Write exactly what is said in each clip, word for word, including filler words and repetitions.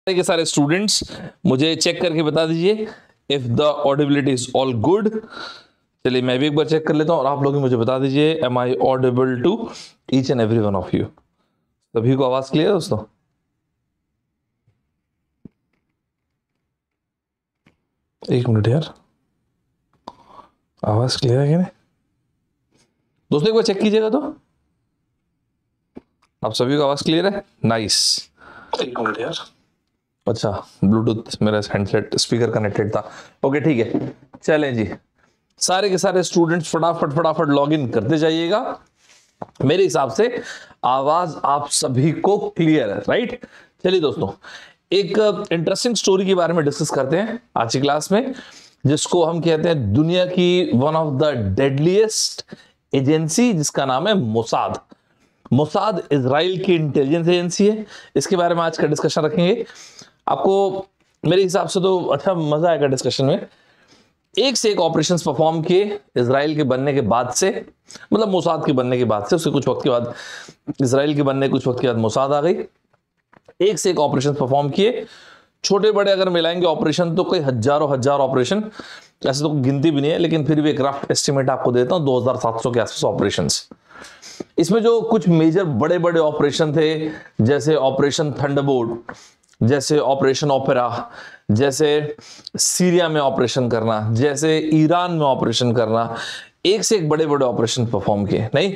के सारे स्टूडेंट्स मुझे चेक करके बता दीजिए if the audibility is all good. चलिए मैं भी एक बार चेक कर लेता हूं और आप लोग मुझे बता दीजिए am I audible to each and every one of you. सभी को आवाज क्लियर है दोस्तों? एक मिनट यार, आवाज क्लियर है कि नहीं दोस्तों? एक बार चेक कीजिएगा तो आप सभी को आवाज क्लियर है? नाइस। एक मिनट यार, अच्छा ब्लूटूथ मेरा हैंडसेट स्पीकर कनेक्टेड था। ओके ठीक है, चलें जी। सारे के सारे स्टूडेंट्स फटाफट फटाफट लॉग इन करते जाइएगा। मेरे हिसाब से आवाज आप सभी को क्लियर है, राइट? चलिए दोस्तों, एक इंटरेस्टिंग स्टोरी के बारे में डिस्कस करते हैं आज की क्लास में, जिसको हम कहते हैं दुनिया की one of the deadliest agency, जिसका नाम है मोसाद। मोसाद इजराइल की इंटेलिजेंस एजेंसी है। इसके बारे में आज का डिस्कशन रखेंगे। आपको मेरे हिसाब से तो अच्छा मजा आएगा डिस्कशन में। एक से एक ऑपरेशंस परफॉर्म किए इजराइल के बनने के बाद से, मतलब मोसाद के बनने के बाद से, उसके कुछ वक्त के बाद इजराइल के बनने कुछ वक्त के बाद मोसाद आ गई। एक से एक ऑपरेशन परफॉर्म किए, छोटे बड़े अगर मिलाएंगे ऑपरेशन तो कोई हजारों हजार ऑपरेशन, ऐसे तो गिनती भी नहीं है, लेकिन फिर भी एक रफ एस्टिमेट आपको देता हूं, दो हजार सात सौ के आसपास ऑपरेशंस। इसमें जो कुछ मेजर बड़े बड़े ऑपरेशन थे, जैसे ऑपरेशन थंडरबोल्ट, जैसे ऑपरेशन ओपेरा, जैसे सीरिया में ऑपरेशन करना, जैसे ईरान में ऑपरेशन करना, एक से एक बड़े बड़े ऑपरेशन परफॉर्म किए। नहीं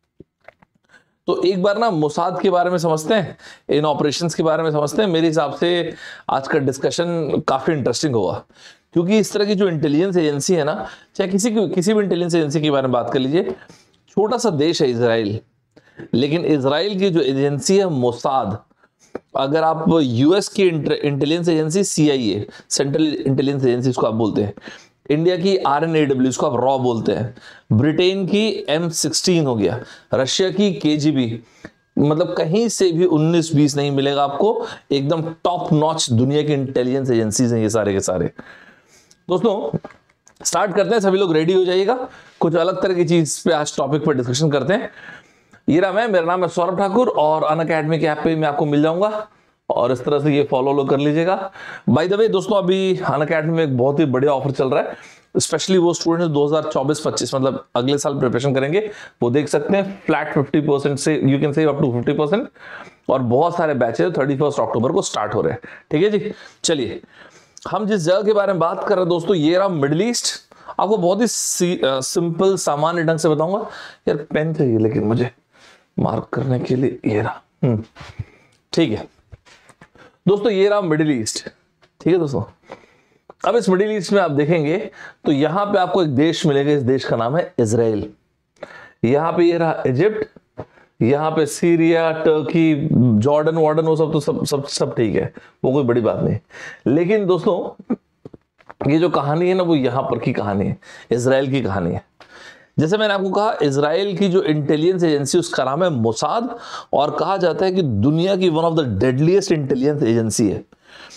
तो एक बार ना मोसाद के बारे में समझते हैं, इन ऑपरेशंस के बारे में समझते हैं। मेरे हिसाब से आज का डिस्कशन काफी इंटरेस्टिंग होगा, क्योंकि इस तरह की जो इंटेलिजेंस एजेंसी है ना, चाहे किसी की किसी भी इंटेलिजेंस एजेंसी के बारे में बात कर लीजिए, छोटा सा देश है इजराइल, लेकिन इजराइल की जो एजेंसी है मोसाद, अगर आप यूएस की intelligence agency C I A, central intelligence agency उसको आप बोलते हैं, इंडिया की आर एन ए डब्ल्यू उसको आप रॉ बोलते हैं, ब्रिटेन की एम सिक्सटीन हो गया, रशिया की के जी बी, मतलब कहीं से भी उन्नीस बीस नहीं मिलेगा आपको। एकदम टॉप नॉच दुनिया की इंटेलिजेंस एजेंसीज हैं ये सारे के सारे। दोस्तों स्टार्ट करते हैं, सभी लोग रेडी हो जाइएगा। कुछ अलग तरह की चीज पे आज टॉपिक पर डिस्कशन करते हैं। ये रहा मैं, मेरा नाम है सौरभ ठाकुर और अनअकैडमी के ऐप पे मैं आपको मिल जाऊंगा, और इस तरह से ये फॉलो लो कर लीजिएगा। बाय द वे दोस्तों, अभी अनअकैडमी में एक बहुत ही बढ़िया ऑफर चल रहा है, स्पेशली वो स्टूडेंट दो हजार चौबीस पच्चीस मतलब अगले साल प्रिपरेशन करेंगे, वो देख सकते हैं। फ्लैट फिफ्टी परसेंट से you can save up to fifty percent, और बहुत सारे बैचेस थर्टी फर्स्ट अक्टूबर को स्टार्ट हो रहे हैं। ठीक है जी, चलिए हम जिस जगह के बारे में बात कर रहे हैं दोस्तों, ये रहा मिडिल ईस्ट। आपको बहुत ही सिंपल सामान्य ढंग से बताऊंगा। यार पेन चाहिए लेकिन मुझे मार्क करने के लिए, ये रहा। ठीक है दोस्तों, ये रहा मिडिल ईस्ट। ठीक है दोस्तों, अब इस मिडिल ईस्ट में आप देखेंगे तो यहां पे आपको एक देश मिलेगा, इस देश का नाम है इजराइल। यहां पे ये रहा इजिप्ट, यहां पे सीरिया, टर्की, जॉर्डन वार्डन, वो सब तो सब सब सब ठीक है, वो कोई बड़ी बात नहीं। लेकिन दोस्तों ये जो कहानी है ना, वो यहां पर की कहानी है, इजराइल की कहानी है। जैसे मैंने आपको कहा, इजराइल की जो इंटेलिजेंस एजेंसी उसका नाम है मोसाद, और कहा जाता है कि दुनिया की one of the deadliest intelligence agency है।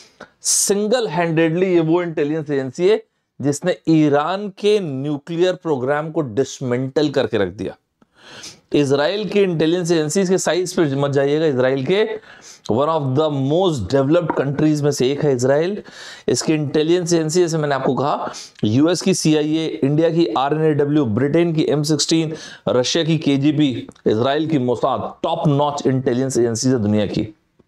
सिंगल हैंडेडली ये वो इंटेलिजेंस एजेंसी है जिसने ईरान के न्यूक्लियर प्रोग्राम को डिसमेंटल करके रख दिया। इजराइल की इंटेलिजेंस एजेंसी के साइज पे मत जाइएगा, इजराइल के one of the most developed countries में से एक है इजराइल। इसकी इंटेलिजेंस एजेंसी, जैसे मैंने आपको कहा, यूएस की सी आई ए, इंडिया की R N A W, Britain की एम सिक्सटीन, रशिया की के जी बी, इजराइल की Mossad, top notch intelligence agency है दुनिया की।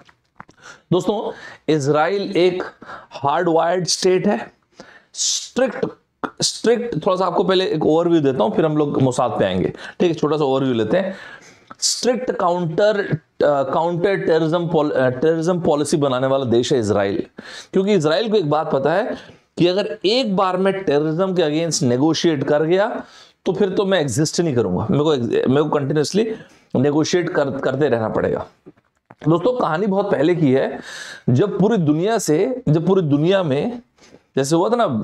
दोस्तों इजराइल एक हार्ड वायर्ड स्टेट है, स्ट्रिक्ट स्ट्रिक्ट थोड़ा सा आपको पहले एक ओवरव्यू देता हूं, फिर हम लोग मोसाद पे आएंगे। ठीक है, छोटा सा ओवरव्यू लेते हैं। Strict counter counter terrorism terrorism policy बनाने वाला देश है इजराइल, क्योंकि इजराइल को एक बात पता है कि अगर एक बार मैं टेररिज्म के अगेंस्ट नेगोशिएट कर गया तो फिर तो मैं एग्जिस्ट नहीं करूंगा, मेरे को मेरे को कंटिन्यूसली नेगोशिएट कर, करते रहना पड़ेगा। दोस्तों कहानी बहुत पहले की है, जब पूरी दुनिया से जब पूरी दुनिया में जैसे हुआ था ना,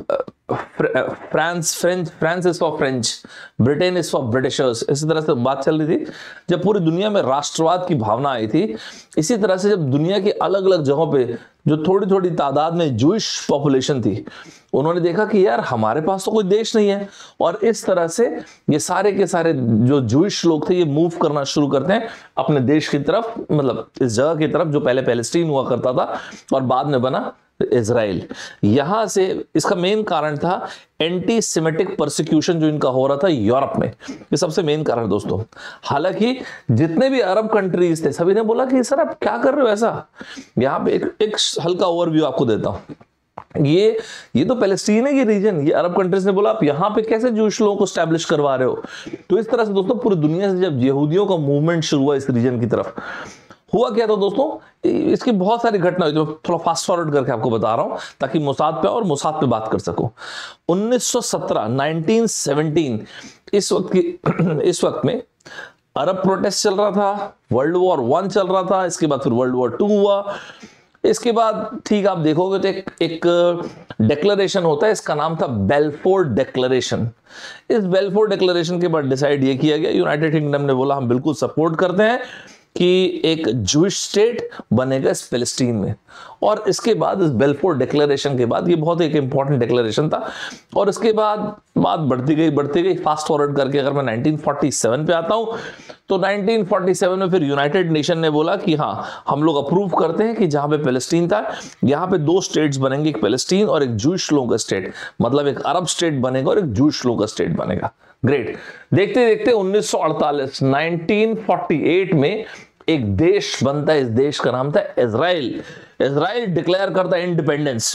France French France is for French, Britain is for Britishers, इसी तरह से बात चल रही थी जब पूरी दुनिया में राष्ट्रवाद की भावना आई थी। इसी तरह से जब दुनिया की अलग अलग जगहों पे जो थोड़ी थोड़ी तादाद में जूइश पॉपुलेशन थी, उन्होंने देखा कि यार हमारे पास तो कोई देश नहीं है, और इस तरह से ये सारे के सारे जो जूइश लोग थे ये मूव करना शुरू करते हैं अपने देश की तरफ, मतलब इस जगह की तरफ जो पहले पैलेस्टीन हुआ करता था और बाद में बना इजराइल। यहां से इसका मेन कारण था एंटी सेमेटिक परसिक्यूशन जो इनका हो रहा था यूरोप में, ये सबसे मेन कारण दोस्तों। हालांकि जितने भी अरब कंट्रीज थे सभी ने बोला कि सर आप क्या कर रहे हो ऐसा। यहां पे एक, एक हल्का ओवरव्यू आपको देता हूं। ये ये तो पैलेस्टीन है ये रीजन, ये अरब कंट्रीज ने बोला आप यहां पे कैसे जूश लोगों को स्टैब्लिश करवा रहे हो। तो इस तरह से दोस्तों पूरी दुनिया से जब यहूदियों का मूवमेंट शुरू हुआ इस रीजन की तरफ, हुआ क्या था दोस्तों, इसकी बहुत सारी घटना हुई, तो थोड़ा फास्ट फॉरवर्ड करके आपको बता रहा हूं ताकि मोसाद पे और मोसाद पे बात कर सकूं। उन्नीस सौ सत्रह उन्नीस सौ सत्रह इस वक्त की इस वक्त में अरब प्रोटेस्ट चल रहा था, वर्ल्ड वॉर वन चल रहा था, इसके बाद फिर वर्ल्ड वॉर टू हुआ। इसके बाद ठीक आप देखोगे तो एक एक डिक्लेरेशन होता है, इसका नाम था बेल्फोर डिक्लेरेशन। इस बेल्फोर डिक्लेरेशन के बाद डिसाइड ये किया गया, यूनाइटेड किंगडम ने बोला हम बिल्कुल सपोर्ट करते हैं कि एक जूइश स्टेट बनेगा इस फिलिस्तीन में। और इसके बाद इस बेल्फोर डिक्लेरेशन के बाद, ये बहुत एक इंपॉर्टेंट डिक्लेरेशन था, और इसके बाद बात बढ़ती गई बढ़ती गई फास्ट फॉरवर्ड करके अगर मैं उन्नीस सौ सैंतालीस पे आता हूं तो उन्नीस सौ सैंतालीस में फिर यूनाइटेड नेशन ने बोला कि हाँ हम लोग अप्रूव करते हैं कि जहां पे पैलेस्टीन था यहां पे दो स्टेट्स बनेंगे, एक पैलेस्टीन और एक जूइश लोगों का स्टेट, मतलब एक अरब स्टेट बनेगा और एक जूइश लोगों का स्टेट बनेगा। ग्रेट। देखते देखते उन्नीस सौ अड़तालीस उन्नीस सौ अड़तालीस में एक देश बनता है, इस देश का नाम था इजराइल। इजराइल डिक्लेयर करता है इंडिपेंडेंस,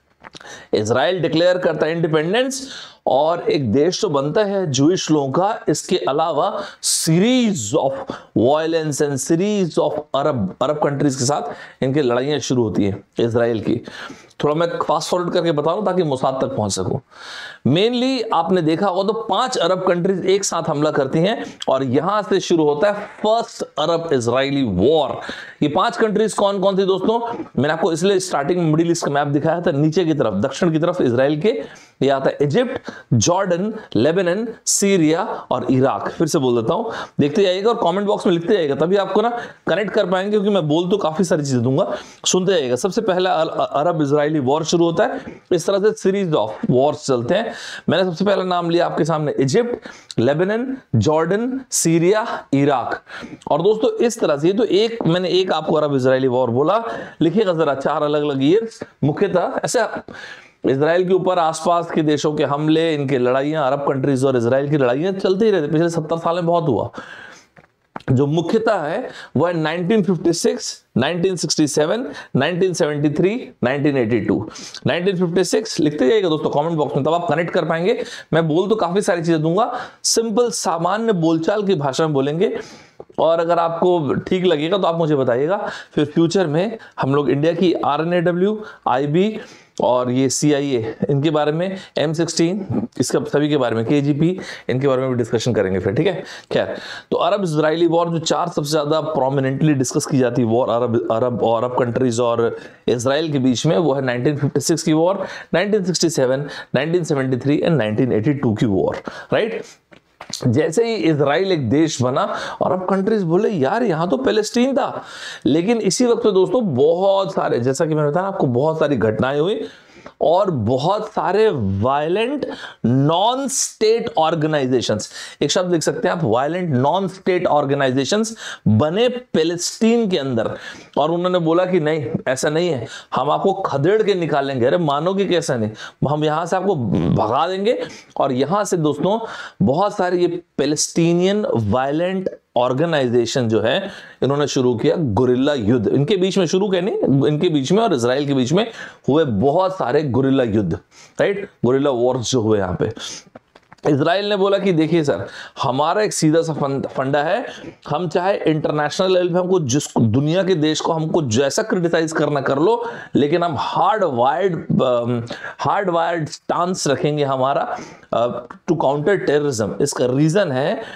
इजराइल डिक्लेयर करता है इंडिपेंडेंस और एक देश तो बनता है जूइश लोगों का। इसके अलावा series of violence and series of Arab Arab countries के साथ इनकी लड़ाइयां शुरू होती है इजराइल की। थोड़ा मैं फास्ट फॉरवर्ड करके बता रहा हूं ताकि मोसाद तक पहुंच सकूं। मेनली आपने देखा होगा तो पांच अरब कंट्रीज एक साथ हमला करती हैं और यहां से शुरू होता है फर्स्ट अरब इजरायली वॉर। ये पांच कंट्रीज कौन कौन थी दोस्तों, मैंने आपको इसलिए स्टार्टिंग में मिडिल ईस्ट का मैप दिखाया था, नीचे की तरफ दक्षिण की तरफ इजराइल के ये आता है इजिप्ट, जॉर्डन, लेबनान, सीरिया और इराक। फिर से बोल देता हूं, देखते जाइएगा और कमेंट बॉक्स में लिखते जाइएगा, तभी आपको ना कनेक्ट कर पाएंगे, क्योंकि मैं बोल तो काफी सारी चीजें दूंगा, सुनते जाइएगा। सबसे पहला अरब इजरायली वॉर शुरू होता है, इस तरह से सीरीज ऑफ वॉर्स चलते हैं। मैंने सबसे पहला नाम लिया आपके सामने Egypt, Lebanon, Jordan, Syria, Iraq. और दोस्तों इस तरह से, तो एक मैंने एक आपको अरब इजरायली वॉर बोला, लिखिएगा जरा चार अलग अलग ईयर्स। मुख्यतः ऐसे इजराइल के ऊपर आसपास के देशों के हमले, इनके लड़ाइयां, अरब कंट्रीज और इजराइल की लड़ाइयां चलती ही रहती, पिछले सत्तर साल में बहुत हुआ। जो मुख्यतः है वह उन्नीस सौ छप्पन, उन्नीस सौ सड़सठ, उन्नीस सौ तिहत्तर, उन्नीस सौ बयासी। उन्नीस सौ छप्पन लिखते जाइएगा दोस्तों कमेंट बॉक्स में, तब आप कनेक्ट कर पाएंगे। मैं बोल तो काफी सारी चीजें दूंगा, सिंपल सामान्य बोलचाल की भाषा में बोलेंगे, और अगर आपको ठीक लगेगा तो आप मुझे बताइएगा। फिर फ्यूचर में हम लोग इंडिया की R N A W, I B और ये सी आई ए, इनके बारे में, एम सिक्सटीन, इसका सभी के बारे में, के जी पी, इनके बारे में भी डिस्कशन करेंगे फिर, ठीक है। खैर, तो अरब इजरायली वॉर जो चार सबसे ज्यादा प्रोमिनेंटली डिस्कस की जाती है वॉर अरब अरब और अरब कंट्रीज और इजराइल के बीच में, वो है उन्नीस सौ छप्पन की वॉर, उन्नीस सौ सड़सठ, उन्नीस सौ तिहत्तर एंड उन्नीस सौ बयासी की वॉर, राइट। जैसे ही इजराइल एक देश बना और अब कंट्रीज बोले यार यहां तो पैलेस्टीन था, लेकिन इसी वक्त दोस्तों बहुत सारे, जैसा कि मैंने बताया आपको, बहुत सारी घटनाएं हुई और बहुत सारे वायलेंट नॉन स्टेट ऑर्गेनाइजेशंस, एक शब्द लिख सकते हैं आप, वायलेंट नॉन स्टेट ऑर्गेनाइजेशंस बने पैलेस्टीन के अंदर। और उन्होंने बोला कि नहीं ऐसा नहीं है, हम आपको खदेड़ के निकालेंगे। अरे मानोगे कैसा नहीं, हम यहां से आपको भगा देंगे। और यहां से दोस्तों बहुत सारे ये पैलेस्टीनियन वायलेंट ऑर्गेनाइजेशन जो है इन्होंने शुरू किया गुरिल्ला युद्ध। इनके बीच में शुरू कहने इनके बीच में और इजराइल के बीच में हुए बहुत सारे गुरिल्ला युद्ध, राइट, गुरिल्ला वॉर्स जो हुए यहाँ पे। इजराइल ने बोला कि देखिए सर, हमारा एक सीधा सा फंडा है, हम चाहे इंटरनेशनल लेवल पे हमको जिस दुनिया के देश को हमको जैसा क्रिटिसाइज करना कर लो, लेकिन हम hard wired hard wired stance रखेंगे हमारा टू काउंटर टेररिज्म। इसका रीजन है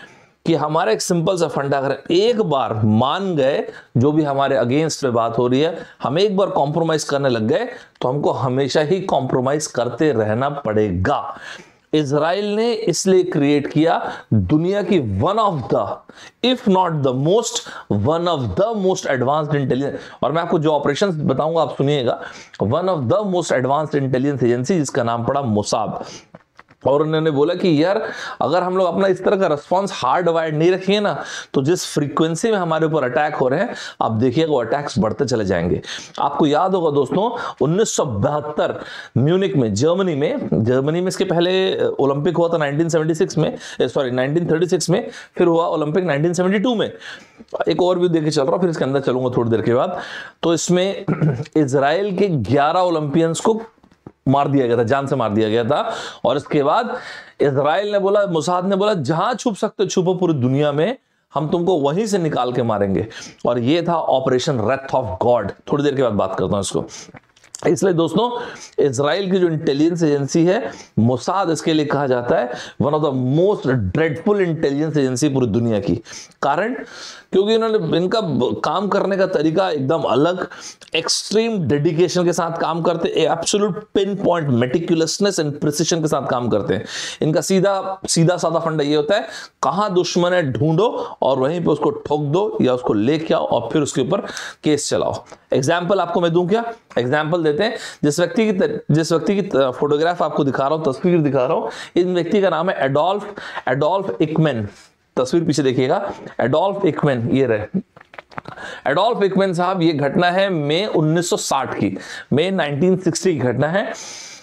कि हमारा एक सिंपल सा फंडा, अगर एक बार मान गए जो भी हमारे अगेंस्ट में बात हो रही है, हम एक बार कॉम्प्रोमाइज करने लग गए तो हमको हमेशा ही कॉम्प्रोमाइज करते रहना पड़ेगा। इजराइल ने इसलिए क्रिएट किया दुनिया की one of the if not the most one of the most advanced intelligence, और मैं आपको जो ऑपरेशंस बताऊंगा आप सुनिएगा, one of the most advanced intelligence agency जिसका नाम पड़ा मोसाद। और उन्होंने बोला कि यार अगर हम लोग अपना इस तरह का रिस्पॉन्स हार्ड वायर्ड नहीं रखेंगे ना, तो जिस फ्रीक्वेंसी में हमारे ऊपर अटैक हो रहे हैं आप देखिएगा वो अटैक्स बढ़ते चले जाएंगे। आपको याद होगा दोस्तों उन्नीस सौ बहत्तर म्यूनिक में, जर्मनी में जर्मनी में इसके पहले ओलंपिक हुआ था नाइनटीन सेवेंटी सिक्स में, सॉरी नाइनटीन थर्टी सिक्स में, फिर हुआ ओलंपिक नाइनटीन सेवेंटी टू में। एक और भी देखे चल रहा हूं, फिर इसके अंदर चलूंगा थोड़ी देर के बाद। तो इसमें इजराइल के ग्यारह ओलंपियंस को मार दिया गया था, जान से मार दिया गया था। और इसके बाद इजराइल ने बोला, मोसाद ने बोला जहां छुप सकते छुपो पूरी दुनिया में, हम तुमको वहीं से निकाल के मारेंगे। और ये था ऑपरेशन रेथ ऑफ गॉड। थोड़ी देर के बाद बात करता हूं इसको। इसलिए दोस्तों इजराइल की जो इंटेलिजेंस एजेंसी है मोसाद, इसके लिए कहा जाता है one of the most dreadful intelligence agency पूरी दुनिया की। कारण क्योंकि इन्होंने, इनका काम करने का तरीका एकदम अलग, एक्सट्रीम डेडिकेशन के साथ काम करते, absolute pin point meticulousness and precision के साथ काम करते हैं। इनका सीधा सीधा साधा फंडा ये होता है, कहां दुश्मन है ढूंढो और वहीं पे उसको ठोक दो या उसको लेके आओ और फिर उसके ऊपर केस चलाओ। एग्जाम्पल आपको मैं दूं क्या? एग्जाम्पल देते हैं। जिस व्यक्ति की जिस व्यक्ति की फोटोग्राफ आपको दिखा रहा हूं, तस्वीर दिखा रहा हूं, इस व्यक्ति का नाम है एडोल्फ एडोल्फ इकमेन। तस्वीर पीछे देखिएगा, एडोल्फ इकमेन, ये रहे एडोल्फ इकमेन साहब। ये घटना है मई उन्नीस सौ साठ की, मई नाइनटीन सिक्सटी की घटना है।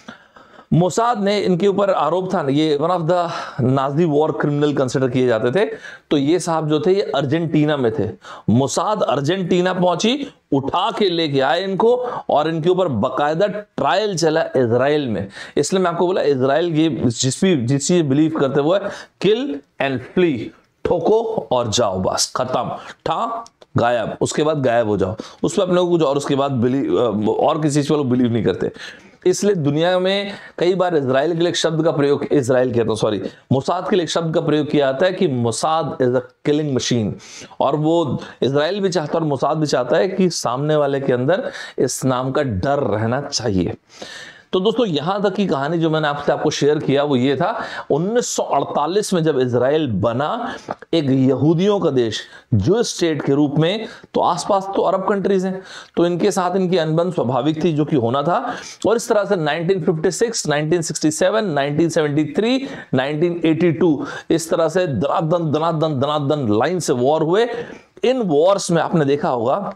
मोसाद ने इनके ऊपर आरोप था, ये one of the Nazi war criminal consider किए जाते थे। तो ये साहब जो थे ये अर्जेंटीना में थे। मोसाद अर्जेंटीना पहुंची, उठा के लेके आए इनको और इनके ऊपर बकायदा ट्रायल चला इजराइल में। इसलिए मैं आपको बोला इजराइल ये जिस भी जिस चीज बिलीव करते वो है किल एंड फ्ली, ठोको और जाओ, बस खत्म, ठा गायब, उसके बाद गायब हो जाओ। उस पर अपने को कुछ और उसके बाद बिलीव और किसी चीज पर लोग बिलीव नहीं करते। इसलिए दुनिया में कई बार इजराइल के लिए एक शब्द का प्रयोग, इजराइल कहता हूं सॉरी मोसाद के लिए एक शब्द का प्रयोग किया जाता है कि Mossad is a killing machine. और वो इजराइल भी चाहता है और मोसाद भी चाहता है कि सामने वाले के अंदर इस नाम का डर रहना चाहिए। तो दोस्तों यहां तक की कहानी जो मैंने आपसे आपको शेयर किया वो ये था, उन्नीस सौ अड़तालीस में जब इजराइल बना एक यहूदियों का देश, जो स्टेट के रूप में, तो आसपास तो अरब कंट्रीज हैं, तो इनके साथ इनकी अनबन स्वाभाविक थी जो कि होना था। और इस तरह से nineteen fifty six, nineteen sixty seven, nineteen seventy three, nineteen eighty two इस तरह से दनादन दनादन दनादन लाइन से वॉर हुए। इन वॉर्स में आपने देखा होगा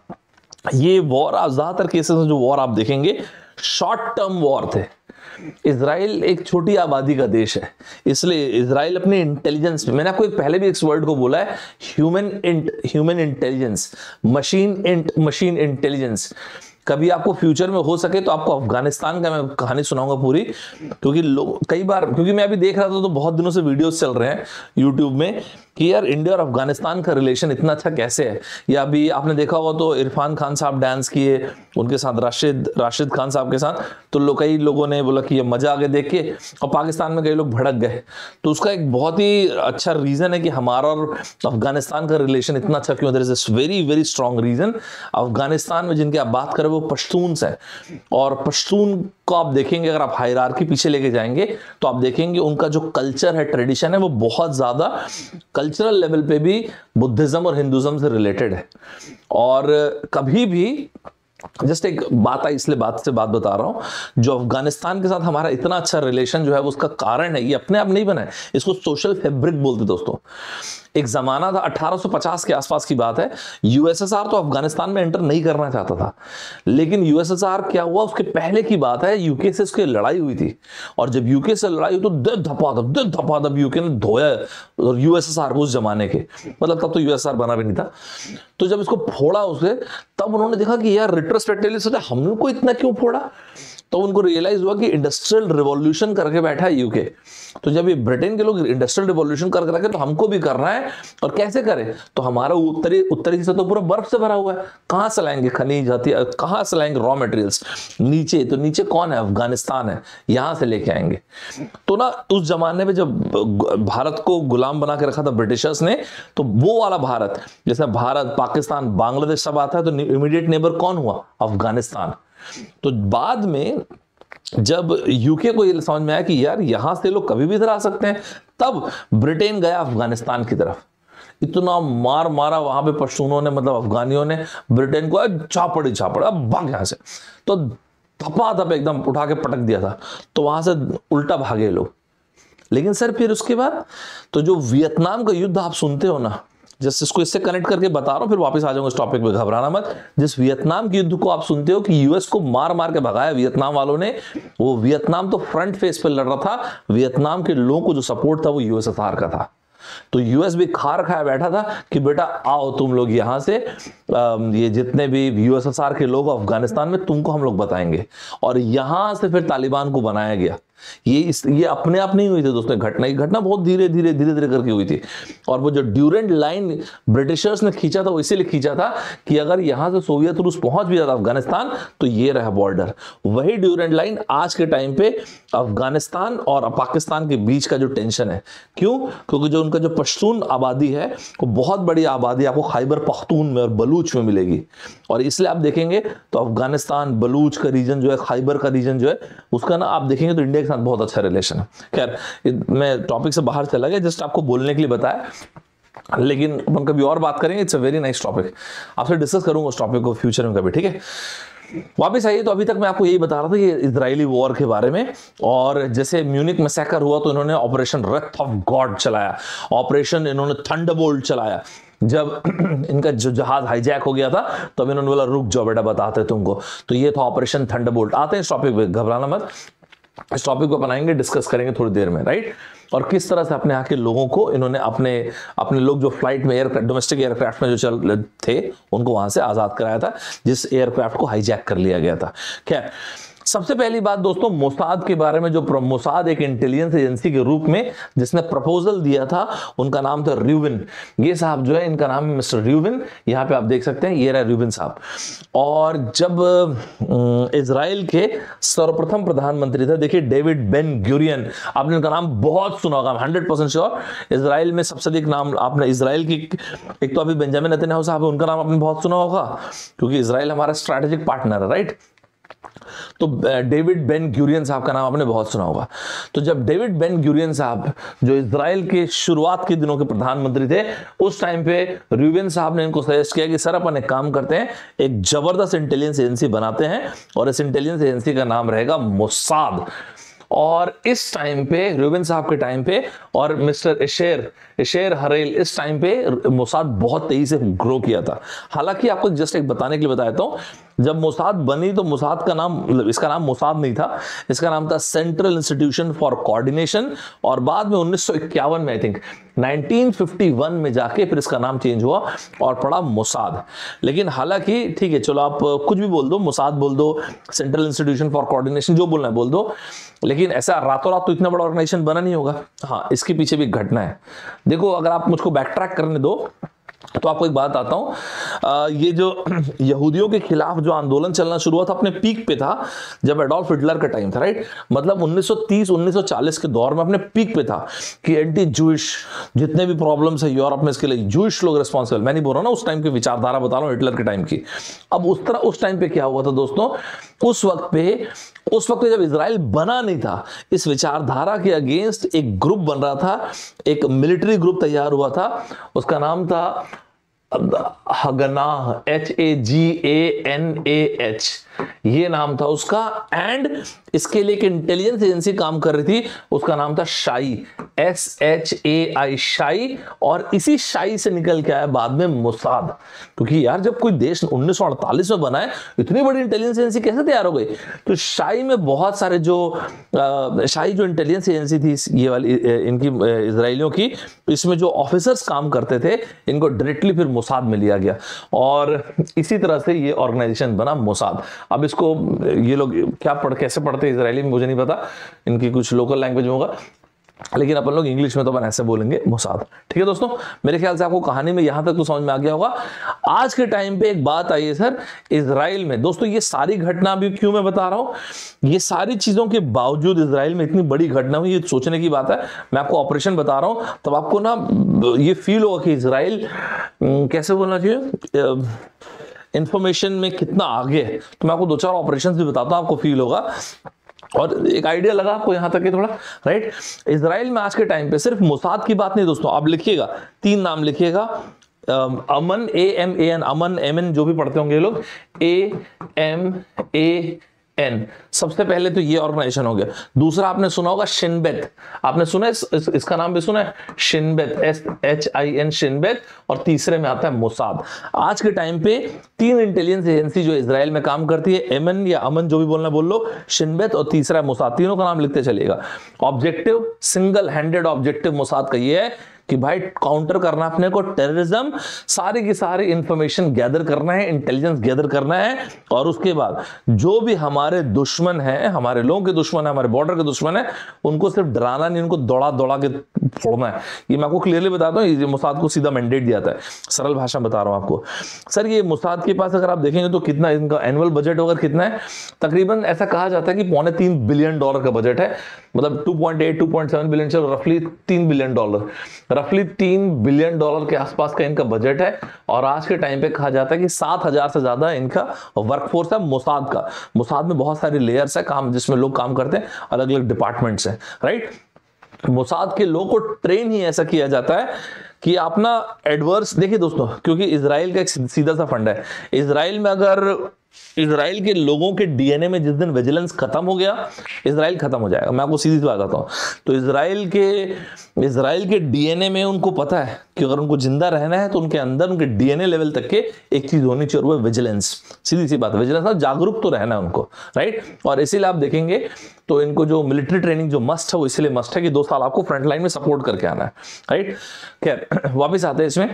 ये वॉर, आप ज्यादातर केसेस में जो वॉर आप देखेंगे शॉर्ट टर्म वॉर थे। इजराइल एक छोटी आबादी का देश है, इसलिए इजराइल अपने इंटेलिजेंस में, मैंने आपको एक पहले भी इस वर्ड को बोला है, human int human intelligence, machine int machine intelligence. कभी आपको फ्यूचर में हो सके तो आपको अफगानिस्तान का मैं कहानी सुनाऊंगा पूरी, क्योंकि लोग कई बार, क्योंकि मैं अभी देख रहा था तो बहुत दिनों से वीडियोस चल रहे हैं यूट्यूब में कि यार इंडिया और अफगानिस्तान का रिलेशन इतना अच्छा कैसे है। या अभी आपने देखा होगा तो इरफान खान साहब डांस किए उनके साथ, राशिद राशिद खान साहब के साथ, तो लोग कई लोगों ने बोला कि ये मजा आ गया देख के, और पाकिस्तान में कई लोग भड़क गए। तो उसका एक बहुत ही अच्छा रीजन है कि हमारा और अफगानिस्तान का रिलेशन इतना अच्छा क्यों, there is a very very strong reason. Afghanistan में जिनकी आप बात करें वो पश्तून्स है, और पश्तून को आप देखेंगे, अगर आप हायरार्की पीछे लेके जाएंगे तो आप देखेंगे उनका जो कल्चर है, ट्रेडिशन है, वो बहुत ज्यादा कल्चरल लेवल पे भी बुद्धिज्म और हिंदुज्म से रिलेटेड है। और कभी भी जस्ट एक बात आई, इसलिए बात से बात बता रहा हूं, जो अफगानिस्तान के साथ हमारा इतना अच्छा रिलेशन जो है वो उसका कारण है, ये अपने आप नहीं बना है, इसको सोशल फैब्रिक बोलते दोस्तों। एक जमाना था अठारह सौ पचास के आसपास की बात है, यूएसएसआर तो अफगानिस्तान में एंटर नहीं करना चाहता था, लेकिन यूएसएसआर क्या हुआ, उसके पहले की बात है, यूके से उसकी लड़ाई हुई थी। और जब यूके से लड़ाई हुई तो दे धपाधप दे धपाधप यूके ने धोया और यूएसएसआर उस जमाने के, मतलब तब तो यूएसएसआर बना भी नहीं था। तो जब इसको फोड़ा उससे, तब उन्होंने देखा कि यार रिट्रोस्पेक्टिवली सोचा हमने को इतना क्यों फोड़ा, तो उनको रियलाइज हुआ कि इंडस्ट्रियल रिवॉल्यूशन करके बैठा है यूके, तो जब ये ब्रिटेन के लोग इंडस्ट्रियल रिवॉल्यूशन करके रखे तो हमको भी करना है, और कैसे करें, तो हमारा उत्तरी उत्तरी हिस्सा तो पूरा बर्फ से भरा हुआ है, कहां से लाएंगे खनिज, कहां से लाएंगे रॉ मटेरियल्स, नीचे, तो नीचे कौन है, अफगानिस्तान है, यहां से लेके आएंगे। तो ना उस जमाने में जब भारत को गुलाम बना के रखा था ब्रिटिशर्स ने, तो वो वाला भारत, जैसे भारत, पाकिस्तान, बांग्लादेश सब आता है, तो इमीडिएट नेबर कौन हुआ, अफगानिस्तान। तो बाद में जब यूके को ये समझ में आया कि यार यहां से लोग कभी भी इधर आ सकते हैं, तब ब्रिटेन गया अफगानिस्तान की तरफ, इतना मार मारा वहां पे पश्तूनों ने, मतलब अफगानियों ने ब्रिटेन को, झापड़ी झापड़, अब भाग यहां से, तो धपा धप एकदम उठा के पटक दिया था, तो वहां से उल्टा भागे लोग। लेकिन सर फिर उसके बाद तो जो वियतनाम का युद्ध आप सुनते हो ना, जस्ट इसको इससे कनेक्ट करके बता रहा हूं, फिर वापस आ जाऊंगा इस टॉपिक पे, घबराना मत। जिस वियतनाम के युद्ध को आप सुनते हो कि यूएस को मार मार के भगाया वियतनाम वालों ने, वो वियतनाम तो फ्रंट फेस पे लड़ रहा था, वियतनाम के लोगों को जो सपोर्ट था वो यूएसएसआर का था। तो यूएस भी खार खाया बैठा था कि बेटा आओ तुम लोग यहां से, ये जितने भी यूएसएसआर के लोग अफगानिस्तान में, तुमको हम लोग बताएंगे, और यहां से फिर तालिबान को बनाया गया। ये इस ये अपने आप नहीं हुई थी दोस्तों, घटना ये घटना बहुत धीरे धीरे धीरे धीरे करके हुई थी। और वो जो ड्यूरेंट लाइन ब्रिटिशर्स ने खींचा था, वो इसीलिए खींचा था कि अगर यहां से सोवियत रूस पहुंच भी जाता अफगानिस्तान, तो ये रहा बॉर्डर। वही ड्यूरेंट लाइन आज के टाइम पे अफगानिस्तान और पाकिस्तान के बीच का जो टेंशन है, क्यों, क्योंकि जो उनका जो पश्तून आबादी है, वो बहुत बड़ी आबादी आपको खैबर पख्तून में और बलूच में मिलेगी। और इसलिए आप देखेंगे तो अफगानिस्तान, बलूच का रीजन जो है, खैबर का रीजन जो है, उसका ना आप देखेंगे तो इंडिया के साथ बहुत अच्छा रिलेशन है। खैर मैं टॉपिक से बाहर चला गया, जस्ट आपको बोलने के लिए बताया, लेकिन अपन कभी और बात करेंगे। It's a very nice topic, आपसे डिस्कस करूंगा उस टॉपिक को फ्यूचर में कभी, ठीक है। वापस आइए, तो अभी तक मैं आपको यही बता रहा था ये इजरायली वॉर के बारे में। और जैसे म्यूनिक मैसेकर हुआ तो इन्होंने ऑपरेशन रथ ऑफ गॉड चलाया, ऑपरेशन इन्होंने थंडरबोल्ट चलाया। जब इनका जो जहाज हाईजैक हो गया था, तो इन्होंने बोला रुक जाओ बेटा बताते तुमको, तो ये था ऑपरेशन थंडरबोल्ट। आते हैं इस टॉपिक पे, घबराना मत, इस टॉपिक को बनाएंगे, डिस्कस करेंगे थोड़ी देर में, राइट। और किस तरह से अपने यहाँ के लोगों को इन्होंने अपने अपने लोग जो फ्लाइट में, एयर डोमेस्टिक एयरक्राफ्ट में जो चल थे, उनको वहां से आजाद कराया था, जिस एयरक्राफ्ट को हाईजैक कर लिया गया था। खैर सबसे पहली बात दोस्तों, मोसाद के बारे में। जो मोसाद एक इंटेलिजेंस एजेंसी के रूप में जिसने प्रपोजल दिया था, उनका नाम था र्यूबिन। ये साहब जो है, इनका नाम है मिस्टर र्यूबिन, यहाँ पे आप देख सकते हैं, ये रहा र्यूबिन साहब। और जब इजराइल के सर्वप्रथम प्रधानमंत्री थे, देखिए डेविड बेन गुरियन, आपने इनका नाम बहुत सुना होगा, हंड्रेड परसेंट श्योर। इजराइल में सबसे अधिक नाम आपने इजराइल की, एक तो अभी बेंजामिन नेतन्याहू साहब है, उनका नाम आपने बहुत सुना होगा, क्योंकि इजराइल हमारा स्ट्रैटेजिक पार्टनर है, राइट। तो डेविड बेन गुरियन साहब का नाम आपने बहुत सुना होगा। तो जब डेविड बेन गुरियन साहब जो इजराइल के शुरुआत के दिनों के प्रधानमंत्री थे, उस टाइम पे र्यूबिन साहब ने इनको सजेस्ट किया कि सर अपन एक काम करते हैं, एक जबरदस्त इंटेलिजेंस एजेंसी बनाते हैं, और इस इंटेलिजेंस एजेंसी का नाम रहेगा मोसाद। और इस टाइम पे, र्यूबिन साहब के टाइम पे, और मिस्टर इशेर इशेर हरेल, इस टाइम पे मोसाद बहुत तेजी से ग्रो किया था। हालांकि आपको जस्ट एक बताने के लिए बताया तो, जब मोसाद बनी तो मोसाद का नाम, इसका नाम मोसाद नहीं था, इसका नाम था सेंट्रल इंस्टीट्यूशन फॉर कोऑर्डिनेशन। और बाद में उन्नीस सौ इक्यावन में, I think nineteen fifty one में जाके फिर इसका नाम चेंज हुआ और पड़ा मोसाद। लेकिन हालांकि ठीक है, चलो आप कुछ भी बोल दो, मोसाद बोल दो, सेंट्रल इंस्टीट्यूशन फॉर कोऑर्डिनेशन, जो बोलना है बोल दो, लेकिन ऐसा रातों रात तो इतना बड़ा ऑर्गेनाइजेशन बना नहीं होगा। हाँ, इसके पीछे भी एक घटना है। देखो, अगर आप मुझको बैक ट्रैक करने दो तो आपको एक बात आता हूं, ये जो यहूदियों के खिलाफ जो आंदोलन चलना शुरू हुआ था, अपने पीक पे था जब एडोल्फ हिटलर का टाइम था, राइट। मतलब उन्नीस सौ तीस उन्नीस सौ चालीस के दौर में अपने पीक पे था कि एंटी जूइश जितने भी प्रॉब्लम्स है यूरोप में, इसके लिए जूइश लोग रिस्पॉन्सिबल। मैं नहीं बोल रहा ना उस टाइम की विचारधारा बता रहा हूं, हिटलर के टाइम की। अब उस तरह उस टाइम पे क्या हुआ था दोस्तों, उस वक्त पे उस वक्त जब इजराइल बना नहीं था, इस विचारधारा के अगेंस्ट एक ग्रुप बन रहा था, एक मिलिट्री ग्रुप तैयार हुआ था, उसका नाम था Haganah, H A G A N A H, ये नाम था उसका। एंड इसके लिए एक इंटेलिजेंस एजेंसी काम कर रही थी, उसका नाम था शाई, एस एच ए आई, शाई। और इसी शाई से निकल के आया बाद में मोसाद, क्योंकि यार जब कोई देश उन्नीस सौ अड़तालीस में बना है, इतनी बड़ी इंटेलिजेंस एजेंसी कैसे तैयार हो गई। तो शाई में बहुत सारे जो आ, शाई जो इंटेलिजेंस एजेंसी थी ये वाली इनकी इजराइलियों की, इसमें जो ऑफिसर्स काम करते थे, इनको डायरेक्टली फिर मोसाद में लिया गया, और इसी तरह से ये ऑर्गेनाइजेशन बना मोसाद। अब इसको ये लोग क्या पढ़ कैसे पढ़ते हैं इजरायली में मुझे नहीं पता, इनकी कुछ लोकल लैंग्वेज में होगा, लेकिन अपन लोग इंग्लिश में तो अपन ऐसे बोलेंगे मोसाद। ठीक है दोस्तों, मेरे ख्याल से आपको कहानी में यहां तक तो समझ में आ गया होगा। आज के टाइम पे एक बात आई है सर, इजराइल में दोस्तों ये सारी घटना भी क्यों मैं बता रहा हूं, ये सारी चीजों के बावजूद इजराइल में इतनी बड़ी घटना हुई, ये सोचने की बात है। मैं आपको ऑपरेशन बता रहा हूं तब आपको ना ये फील होगा कि इजराइल कैसे बोलना चाहिए, इंफॉर्मेशन में कितना आगे है। तो मैं आपको दो चार ऑपरेशन भी बताता हूं, आपको फील होगा और एक आइडिया लगा आपको यहां तक के थोड़ा, राइट। इजराइल में आज के टाइम पे सिर्फ मोसाद की बात नहीं दोस्तों, आप लिखिएगा तीन नाम लिखिएगा, Aman, A M A N, Aman M N जो भी पढ़ते होंगे ये लोग, ए एम ए एन, सबसे पहले तो ये ऑर्गेनाइजेशन हो गया। दूसरा आपने सुना होगा शिनबेत, आपने सुना है इस, इस, इसका नाम भी सुना है Shin Bet, S H I N Shin Bet, और तीसरे में आता है मोसाद। आज के टाइम पे तीन इंटेलिजेंस एजेंसी जो इजराइल में काम करती है, एमन या अमन जो भी बोलना बोल लो, शिनबेत और तीसरा है मोसाद, तीनों का नाम लिखते चलिएगा। Objective, single handed objective Mossad का ये है कि भाई काउंटर करना अपने को टेररिज्म, सारी की सारी इंफॉर्मेशन गैदर करना है, इंटेलिजेंस गैदर करना है, और उसके बाद जो भी हमारे दुश्मन है, हमारे लोगों के दुश्मन है, हमारे बॉर्डर के दुश्मन है, उनको सिर्फ डराना नहीं, उनको दौड़ा दौड़ा के फोड़ना है। ये मैं आपको क्लियरली बताता हूँ, ये मोसाद को सीधा मैंडेट दिया था, सरल भाषा में बता रहा हूँ आपको। सर ये मोसाद के पास अगर आप देखेंगे तो कितना इनका एनुअल बजट होगा, कितना है, तकरीबन ऐसा कहा जाता है कि पौने तीन बिलियन डॉलर का बजट है, मतलब two point eight two point seven billion, चलो रफली तीन बिलियन डॉलर, रफली तीन बिलियन डॉलर के आसपास का इनका बजट है। और आज के टाइम पे कहा जाता है कि सात हजार से ज्यादा इनका वर्कफोर्स है मोसाद का। मोसाद में बहुत सारे लेयर्स है काम, जिसमें लोग काम करते हैं, अलग अलग डिपार्टमेंट्स हैं, राइट। मोसाद के लोगों को ट्रेन ही ऐसा किया जाता है कि आप ना एडवर्स, देखिए दोस्तों, क्योंकि इजराइल का एक सीधा सा फंड है, इजराइल में अगर इजराइल के लोगों के डीएनए में जिस दिन विजिलेंस खत्म हो गया, इजराइल खत्म हो जाएगा। मैं आपको सीधी सी बात बताता हूं, तो इजराइल के इजराइल के डीएनए में उनको पता है कि अगर उनको जिंदा रहना है तो उनके अंदर उनके डीएनए लेवल तक के एक चीज होनी चाहिए, वो विजिलेंस। सीधी सी बात, विजिलेंस, जागरूक तो रहना है उनको, राइट। और इसीलिए आप देखेंगे तो इनको जो मिलिट्री ट्रेनिंग जो मस्ट है, वो इसलिए मस्ट है कि दो साल आपको फ्रंट लाइन में सपोर्ट करके आना है, राइट। खैर वापिस आते हैं इसमें,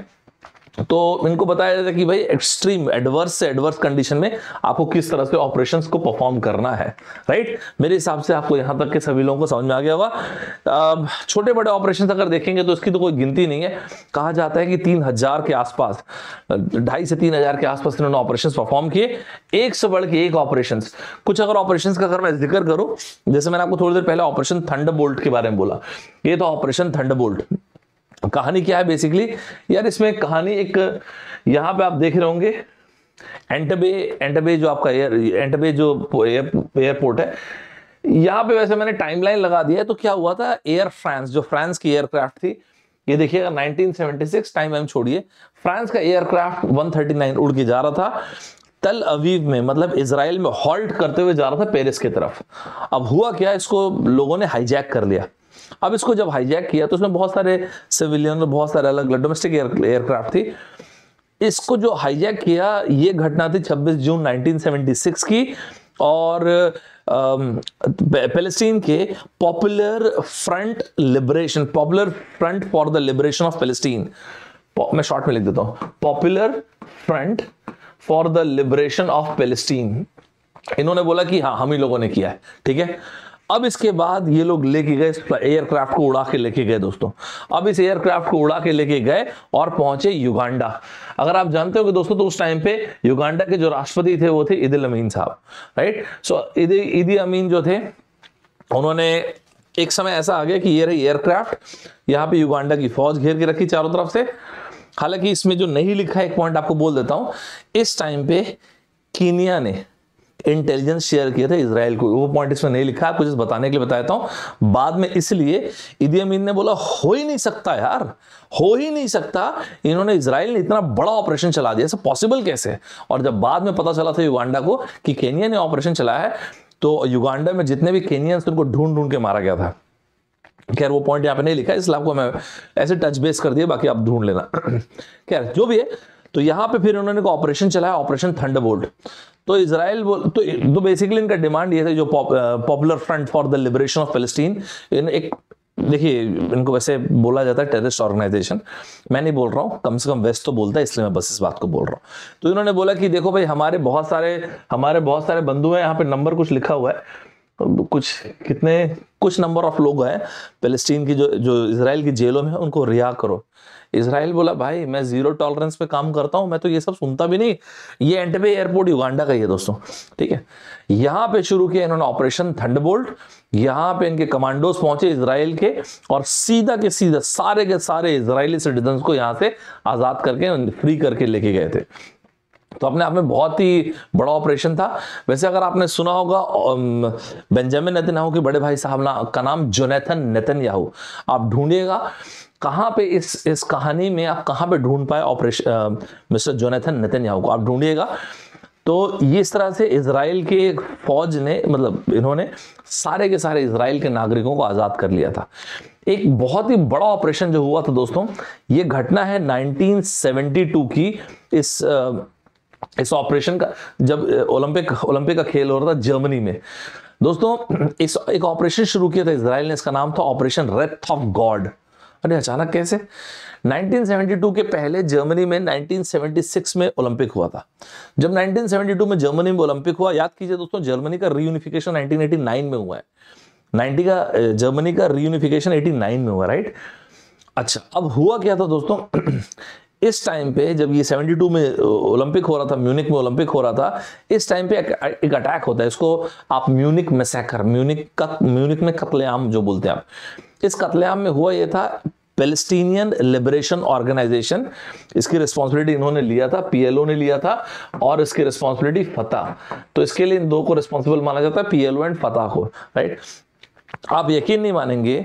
तो इनको बताया जाता है कि भाई एक्सट्रीम एडवर्स से एडवर्स कंडीशन में आपको किस तरह से ऑपरेशंस को परफॉर्म करना है, राइट। मेरे हिसाब से आपको यहां तक के सभी लोगों को समझ में आ गया होगा। छोटे बड़े ऑपरेशंस अगर देखेंगे तो इसकी तो कोई गिनती नहीं है। कहा जाता है कि तीन हजार के आसपास, ढाई से तीन हजार के आसपास इन्होंने ऑपरेशंस परफॉर्म किए, एक से बढ़ के एक ऑपरेशंस। कुछ अगर ऑपरेशंस का अगर मैं जिक्र करूं, जैसे मैंने आपको थोड़ी देर पहले ऑपरेशन थंडरबोल्ट के बारे में बोला, ये तो ऑपरेशन थंडरबोल्ट। कहानी क्या है बेसिकली यार, इसमें कहानी एक, यहां पे आप देख रहे होंगे एंटबे, एंटबे जो आपका एयर एंटबे जो एयरपोर्ट है, यहां पे वैसे मैंने टाइमलाइन लगा दिया है। तो क्या हुआ था, एयर फ्रांस, जो फ्रांस की एयरक्राफ्ट थी, ये देखिएगा नाइनटीन सेवेंटी सिक्स, टाइम वाइम छोड़िए, फ्रांस का एयरक्राफ्ट वन थर्टी नाइन उड़ के जा रहा था तल अवीव में, मतलब इजराइल में हॉल्ट करते हुए जा रहा था पेरिस की तरफ। अब हुआ क्या, इसको लोगों ने हाईजैक कर लिया। अब इसको जब हाईजैक किया तो उसमें बहुत सारे सिविलियन, बहुत सारे अलग अलग डोमेस्टिक एयरक्राफ्ट थी। इसको जो हाईजैक किया, ये घटना थी छब्बीस जून नाइनटीन सेवेंटी सिक्स की, और पैलेस्टीन के popular front liberation, popular front for the liberation of Palestine, मैं शॉर्ट में लिख देता हूं, popular front for the liberation of Palestine, इन्होंने बोला कि हाँ हम ही लोगों ने किया है, ठीक है। अब इसके बाद ये लोग लेके गए एयरक्राफ्ट को, उड़ा के लेके गए दोस्तों। अब इस एयरक्राफ्ट को उड़ा के लेके गए और पहुंचे युगांडा। अगर आप जानते हो कि दोस्तों, तो उस टाइम पे युगांडा के जो राष्ट्रपति थे वो थे इदी अमीन साहब, राइट। सो इदी इदी अमीन जो थे, उन्होंने एक समय ऐसा आ गया कि ये रही एयरक्राफ्ट, यहाँ पे युगांडा की फौज घेर के रखी चारों तरफ से। हालांकि इसमें जो नहीं लिखा है, एक पॉइंट आपको बोल देता हूं, इस टाइम पे कीनिया ने इंटेलिजेंस शेयर किया था इजराइल को, वो पॉइंट इसमें नहीं लिखा, कुछ बताने के लिए बताता हूं बाद में। इसलिए इदी अमीन ने बोला हो ही नहीं सकता यार, हो ही नहीं सकता, इन्होंने इजराइल ने इतना बड़ा ऑपरेशन चला दिया, ऐसा पॉसिबल कैसे। और जब बाद में पता चला था युगांडा को कि केनिया ने ऑपरेशन चलाया है, तो युगांडा में जितने भी केनियंस उनको ढूंढ ढूंढ के मारा गया था। खैर वो पॉइंट यहाँ पे नहीं लिखा है, इसलिए आपको मैं ऐसे टच बेस कर दिया, बाकी आप ढूंढ लेना। खैर जो भी है, तो यहाँ पे फिर उन्होंने ऑपरेशन चलाया, ऑपरेशन थंडरबोल्ट। तो इजराइल तो, तो बेसिकली इनका डिमांड ये था, जो popular front for the liberation of Palestine, एक देखिए इनको वैसे बोला जाता है टेररिस्ट ऑर्गेनाइजेशन, मैं नहीं बोल रहा हूँ, कम से कम वेस्ट तो बोलता है, इसलिए मैं बस इस बात को बोल रहा हूँ। तो इन्होंने बोला कि देखो भाई हमारे बहुत सारे हमारे बहुत सारे बंधु हैं, यहाँ पे नंबर कुछ लिखा हुआ है, कुछ कितने कुछ नंबर ऑफ लोग हैं पैलेस्टीन की जो जो इजराइल की जेलों में है, उनको रिहा करो। इजराइल बोला भाई मैं जीरो टॉलरेंस पे काम करता हूं, मैं तो ये सब सुनता भी नहीं। ये एंटेबे एयरपोर्ट युगांडा का ही है दोस्तों, ठीक है। यहां पे शुरू किया इन्होंने ऑपरेशन थंडरबोल्ट। यहां पे इनके कमांडोज पहुंचे इजराइल के और सीधा के सीधा सारे के सारे इजरायली सिटीजन्स को यहां से आजाद करके फ्री करके लेके गए थे। तो अपने आप में बहुत ही बड़ा ऑपरेशन था। वैसे अगर आपने सुना होगा बेंजामिन नेतन्याहू के बड़े भाई साहब ना का नाम जोनाथन नेतन्याहू, आप ढूंढिएगा कहां पे इस इस कहानी में आप कहां पे ढूंढ पाए ऑपरेशन मिस्टर जोनाथन नेतन्याहू को, आप ढूंढिएगा। तो ये इस तरह से इजराइल के फौज ने मतलब इन्होंने सारे के सारे इजराइल के नागरिकों को आजाद कर लिया था। एक बहुत ही बड़ा ऑपरेशन जो हुआ था दोस्तों, ये घटना है नाइनटीन सेवेंटी टू की। इस इस ऑपरेशन का जब ओलंपिक ओलंपिक का खेल हो रहा था जर्मनी में दोस्तों, इस एक ऑपरेशन शुरू किया था इजराइल ने, इसका नाम था ऑपरेशन रेथ ऑफ गॉड। अरे अचानक कैसे? नाइनटीन सेवेंटी टू के पहले जर्मनी में नाइनटीन सेवेंटी सिक्स में ओलंपिक हुआ था। जब नाइनटीन सेवेंटी टू में जर्मनी में ओलंपिक हुआ, याद कीजिए दोस्तों जर्मनी का रीयूनिफिकेशन नाइनटीन एटी नाइन में हुआ है। नाइनटी का जर्मनी का रीयूनिफिकेशन एटी नाइन में हुआ, राइट। अच्छा अब हुआ क्या था दोस्तों, इस टाइम पे जब ये सेवेंटी टू में ओलंपिक हो रहा था, म्यूनिक में ओलंपिक हो रहा था, इस टाइम पे एक अटैक होता है, इसको आप म्यूनिक मैसेकर, म्यूनिक का म्यूनिक में कत्लेआम जो बोलते हैं आप। इस कत्लेआम में हुआ ये था, पैलेस्टीनियन लिबरेशन ऑर्गेनाइजेशन इसकी रिस्पॉन्सिबिलिटी इन्होंने लिया था, पीएलओ ने लिया था, और इसकी रिस्पॉन्सिबिलिटी फतह। तो इसके लिए इन दो को रिस्पॉन्सिबल माना जाता है, पीएलओ एंड फतह को, राइट। आप यकीन नहीं मानेंगे,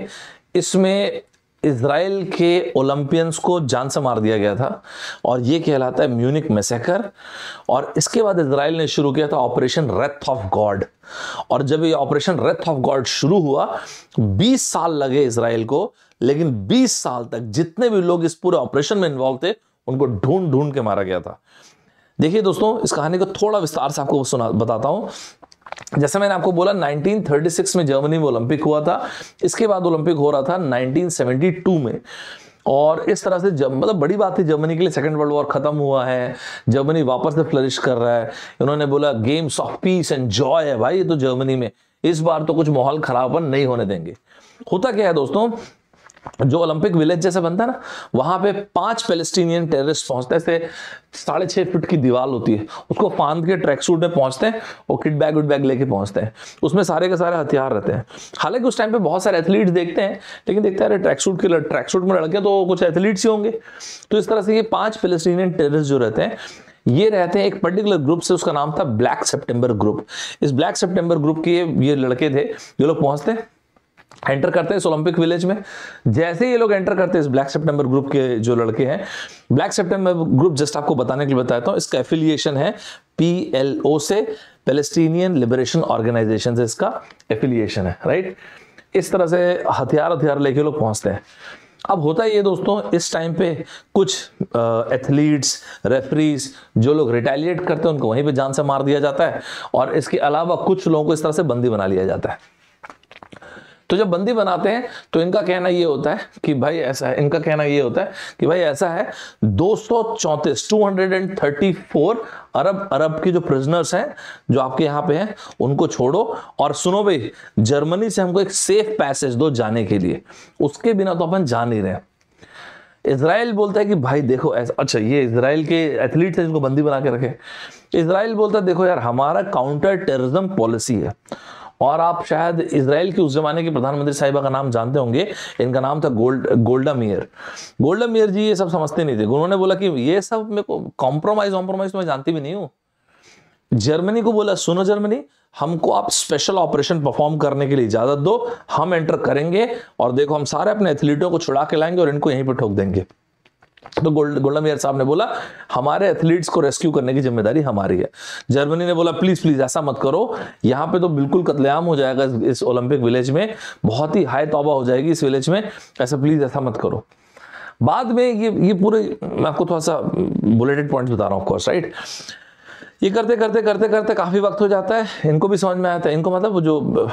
इसमें इजराइल के ओलंपियंस को जान से मार दिया गया था, और ये कहलाता है म्यूनिक मैसेकर। और इसके बाद इजराइल ने शुरू किया था ऑपरेशन रेथ ऑफ गॉड। और जब ये ऑपरेशन रेथ ऑफ गॉड शुरू हुआ, बीस साल लगे इजराइल को, लेकिन बीस साल तक जितने भी लोग इस पूरे ऑपरेशन में इन्वॉल्व थे उनको ढूंढ ढूंढ के मारा गया था। देखिए दोस्तों, इस कहानी को थोड़ा विस्तार से आपको सुना बताता हूं। जैसे मैंने आपको बोला नाइनटीन थर्टी सिक्स में जर्मनी में ओलंपिक हुआ था, इसके बाद ओलंपिक हो रहा था नाइनटीन सेवेंटी टू में। और इस तरह से जब मतलब बड़ी बात थी जर्मनी के लिए, सेकंड वर्ल्ड वॉर खत्म हुआ है, जर्मनी वापस से फ्लरिश कर रहा है। इन्होंने बोला games of peace and joy है भाई ये तो जर्मनी में, इस बार तो कुछ माहौल खराबपन नहीं होने देंगे। होता क्या है दोस्तों, जो ओलंपिक विलेज जैसे बनता है ना, वहां पे पांच पैलेस्टीनियन टेररिस्ट पहुंचते हैं, साढ़े छह फीट की दीवार होती है, उसको फांद के ट्रैक सूट में पहुंचते हैं और किट बैग विट बैग लेके पहुंचते हैं, उसमें सारे के सारे हथियार रहते हैं। हालांकि उस टाइम पे बहुत सारे एथलीट्स देखते हैं, लेकिन देखते हैं ट्रैक सूट के ट्रैक सूट में लड़के तो कुछ एथलीट्स ही होंगे। तो इस तरह से ये पांच पैलेस्टीनियन टेररिस्ट जो रहते हैं, ये रहते हैं एक पर्टिकुलर ग्रुप से, उसका नाम था ब्लैक सितंबर ग्रुप। इस ब्लैक सितंबर ग्रुप के ये लड़के थे, ये लोग पहुंचते हैं, एंटर करते हैं इस ओलंपिक विलेज में। जैसे ये लोग एंटर करते हैं, इस ब्लैक सितंबर ग्रुप के जो लड़के हैं, ब्लैक सितंबर ग्रुप जस्ट आपको बताने के लिए बताता हूं, इसका एफिलिएशन है पीएलओ से, पैलेस्टीनियन लिबरेशन ऑर्गेनाइजेशन से इसका एफिलिएशन है, राइट। इस तरह से हथियार हथियार लेके लोग पहुंचते हैं। अब होता है ये दोस्तों, इस टाइम पे कुछ एथलीट्स, रेफरीज जो लोग रिटेलिएट करते हैं, उनको वहीं पे जान से मार दिया जाता है, और इसके अलावा कुछ लोगों को इस तरह से बंदी बना लिया जाता है। तो जब बंदी बनाते हैं तो इनका कहना ये होता है कि भाई ऐसा है, इनका कहना ये होता है कि भाई ऐसा है, दो सौ चौंतीस two hundred thirty four Arab Arab के जो प्रिजनर्स हैं जो आपके यहाँ पे हैं, उनको छोड़ो, और सुनो भाई जर्मनी से हमको एक सेफ पैसेज दो जाने के लिए, उसके बिना तो अपन जा नहीं रहे। इजराइल बोलता है कि भाई देखो ऐसा, अच्छा ये इजराइल के एथलीट्स हैं जिनको बंदी बना के रखे। इजराइल बोलता है देखो यार हमारा काउंटर टेररिज्म पॉलिसी है, और आप शायद इजराइल के उस जमाने के प्रधानमंत्री साहिबा का नाम जानते होंगे, इनका नाम था Gold Golda Meir. Golda Meir ji ये सब समझते नहीं थे, उन्होंने बोला कि ये सब मेरे को कॉम्प्रोमाइज कॉम्प्रोमाइज तो मैं जानती भी नहीं हूँ। जर्मनी को बोला सुनो जर्मनी, हमको आप स्पेशल ऑपरेशन परफॉर्म करने के लिए इजाजत दो, हम एंटर करेंगे और देखो हम सारे अपने एथलीटों को छुड़ा के लाएंगे और इनको यहीं पर ठोक देंगे। तो गोल्ड गोल्डा मेयर साहब ने बोला हमारे एथलीट्स को रेस्क्यू करने की जिम्मेदारी हमारी है। जर्मनी ने बोला प्लीज प्लीज ऐसा मत करो, यहाँ पे तो बिल्कुल कत्लेआम हो जाएगा इस, इस ओलंपिक विलेज में, बहुत ही हाई तौबा हो जाएगी इस विलेज में, ऐसा प्लीज ऐसा मत करो। बाद में ये ये पूरे मैं आपको थोड़ा सा बुलेटेड पॉइंट्स बता रहा हूँ ऑफकोर्स, राइट। ये करते करते करते करते काफी वक्त हो जाता है, इनको भी समझ में आता है, इनको मतलब जो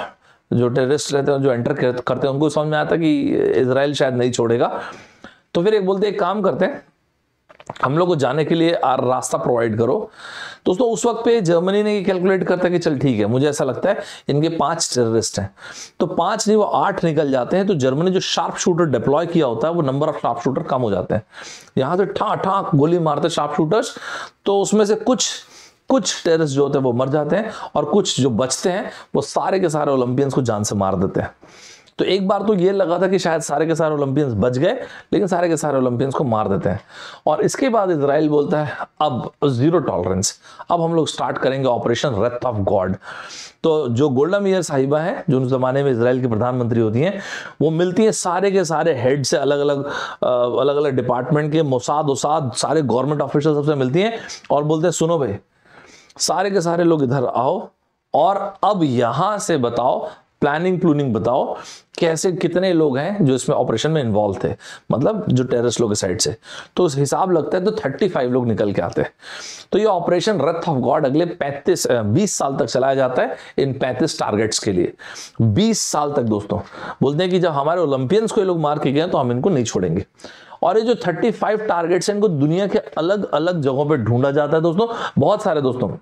जो टेररिस्ट रहते हैं जो एंटर करते हैं उनको समझ में आता कि इजराइल शायद नहीं छोड़ेगा, तो फिर एक बोलते एक काम करते हैं, हम लोग को जाने के लिए रास्ता प्रोवाइड करो। दोस्तों उस वक्त पे जर्मनी ने ये कैलकुलेट करता है कि चल ठीक है, मुझे ऐसा लगता है इनके पांच टेररिस्ट हैं, तो पांच नहीं वो आठ निकल जाते हैं, तो जर्मनी जो शार्प शूटर डिप्लॉय किया होता है वो नंबर ऑफ शार्प शूटर कम हो जाते हैं। यहां से ठा ठा गोली मारते शार्प शूटर्स, तो उसमें से कुछ कुछ टेररिस्ट जो होते हैं वो मर जाते हैं, और कुछ जो बचते हैं वो सारे के सारे ओलंपियंस को जान से मार देते हैं। तो एक बार तो ये लगा था कि शायद सारे के सारे ओलंपियंस बच गए, लेकिन सारे के सारे ओलंपियंस को मार देते हैं। और इसके बाद इजराइल बोलता है अब जीरो टॉलरेंस, अब हम लोग स्टार्ट करेंगे ऑपरेशन रेथ ऑफ गॉड। तो जो गोल्डा मेयर साहिबा है, जो उस जमाने में इजराइल की प्रधानमंत्री होती हैं, वो मिलती हैं सारे के सारे हेड से, अलग अलग अलग अलग डिपार्टमेंट के, मोसाद ओसाद सारे गवर्नमेंट ऑफिसर सबसे मिलती हैं और बोलते हैं सुनो भाई, सारे के सारे लोग इधर आओ और अब यहां से बताओ, प्लानिंग प्लूनिंग बताओ, कैसे कितने लोग हैं जो इसमें ऑपरेशन में इन्वॉल्व थे, मतलब जो टेररिस्ट लोग के साइड से। तो उस हिसाब लगता है तो पैंतीस लोग निकल के आते हैं। तो ये ऑपरेशन रथ ऑफ गॉड अगले पैंतीस बीस साल तक चलाया जाता है इन पैंतीस टारगेट्स के लिए। बीस साल तक दोस्तों बोलते हैं कि जब हमारे ओलंपियंस को ये लोग मार के गए तो हम इनको नहीं छोड़ेंगे। और ये जो पैंतीस टारगेट्स हैं इनको दुनिया के अलग अलग जगहों पे ढूंढा जाता है दोस्तों, बहुत सारे दोस्तों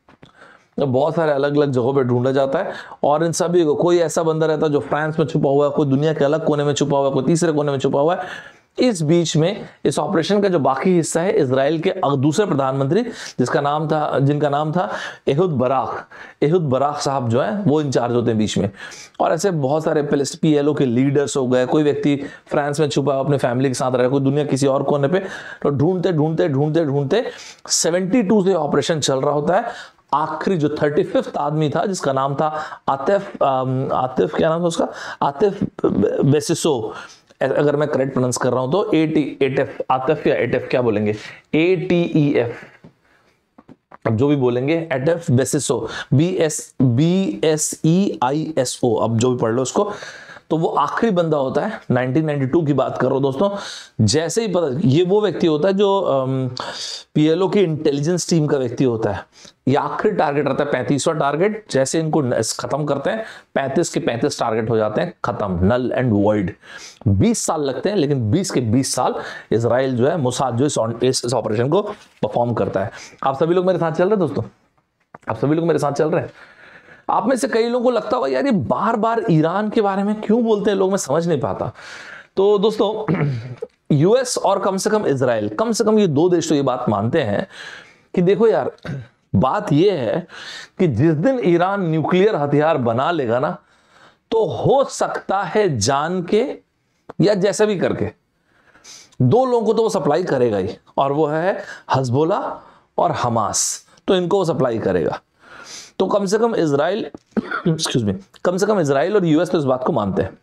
बहुत सारे अलग अलग जगहों पे ढूंढा जाता है। और इन सभी को कोई ऐसा बंदा रहता है जो फ्रांस में छुपा हुआ है, कोई दुनिया के अलग कोने में छुपा हुआ है, कोई तीसरे कोने में छुपा हुआ है। इस बीच में इस ऑपरेशन का जो बाकी हिस्सा है, इजराइल के दूसरे प्रधानमंत्री जिसका नाम था जिनका नाम था एहुद बराक एहुद बराक साहब जो है वो इंचार्ज होते हैं बीच में। और ऐसे बहुत सारे पीएलओ के लीडर्स हो गए, कोई व्यक्ति फ्रांस में छुपा अपने फैमिली के साथ रहे, कोई दुनिया किसी और कोने पे, तो ढूंढते ढूंढते ढूंढते ढूंढते बहत्तर से ऑपरेशन चल रहा होता है। आखिरी जो पैंतीसवां आदमी था जिसका नाम था आतिफ आतिफ क्या नाम था उसका, आतिफ बेसिसो, अगर मैं करेक्ट प्रोनाउंस कर रहा हूं तो ए टी एफ आतिफ या एटेफ क्या बोलेंगे, ए टी ई एफ, अब जो भी बोलेंगे, Atef Bseiso, B S B S E I S O, अब जो भी पढ़ लो उसको। तो वो आखिरी बंदा होता है, नाइनटीन नाइंटी टू की बात कर रहा हूं दोस्तों। जैसे ही पता, ये वो व्यक्ति होता है जो पीएलओ की इंटेलिजेंस टीम का व्यक्ति होता है। ये आखिरी टारगेट रहता है पैंतीसवां टारगेट। जैसे इनको खत्म करते हैं, पैंतीस के पैंतीस टारगेट हो जाते हैं खत्म, नल एंड वॉइड। बीस साल लगते हैं, लेकिन बीस के बीस साल इजराइल जो है, मोसाद जो इस, इस ऑपरेशन को परफॉर्म करता है। आप सभी लोग मेरे साथ चल रहे हैं दोस्तों, आप सभी लोग मेरे साथ चल रहे हैं। आप में से कई लोगों को लगता होगा यार ये बार बार ईरान के बारे में क्यों बोलते हैं लोग, मैं समझ नहीं पाता। तो दोस्तों यूएस और कम से कम इजराइल, कम से कम ये दो देश तो ये बात मानते हैं कि देखो यार, बात ये है कि जिस दिन ईरान न्यूक्लियर हथियार बना लेगा ना, तो हो सकता है जान के या जैसे भी करके दो लोगों को तो वो सप्लाई करेगा ही, और वो है हजबोला और हमास। तो इनको वो सप्लाई करेगा। तो कम से कम इजराइल एक्सक्यूज मी कम से कम इजराइल और यूएस तो इस बात को मानते हैं।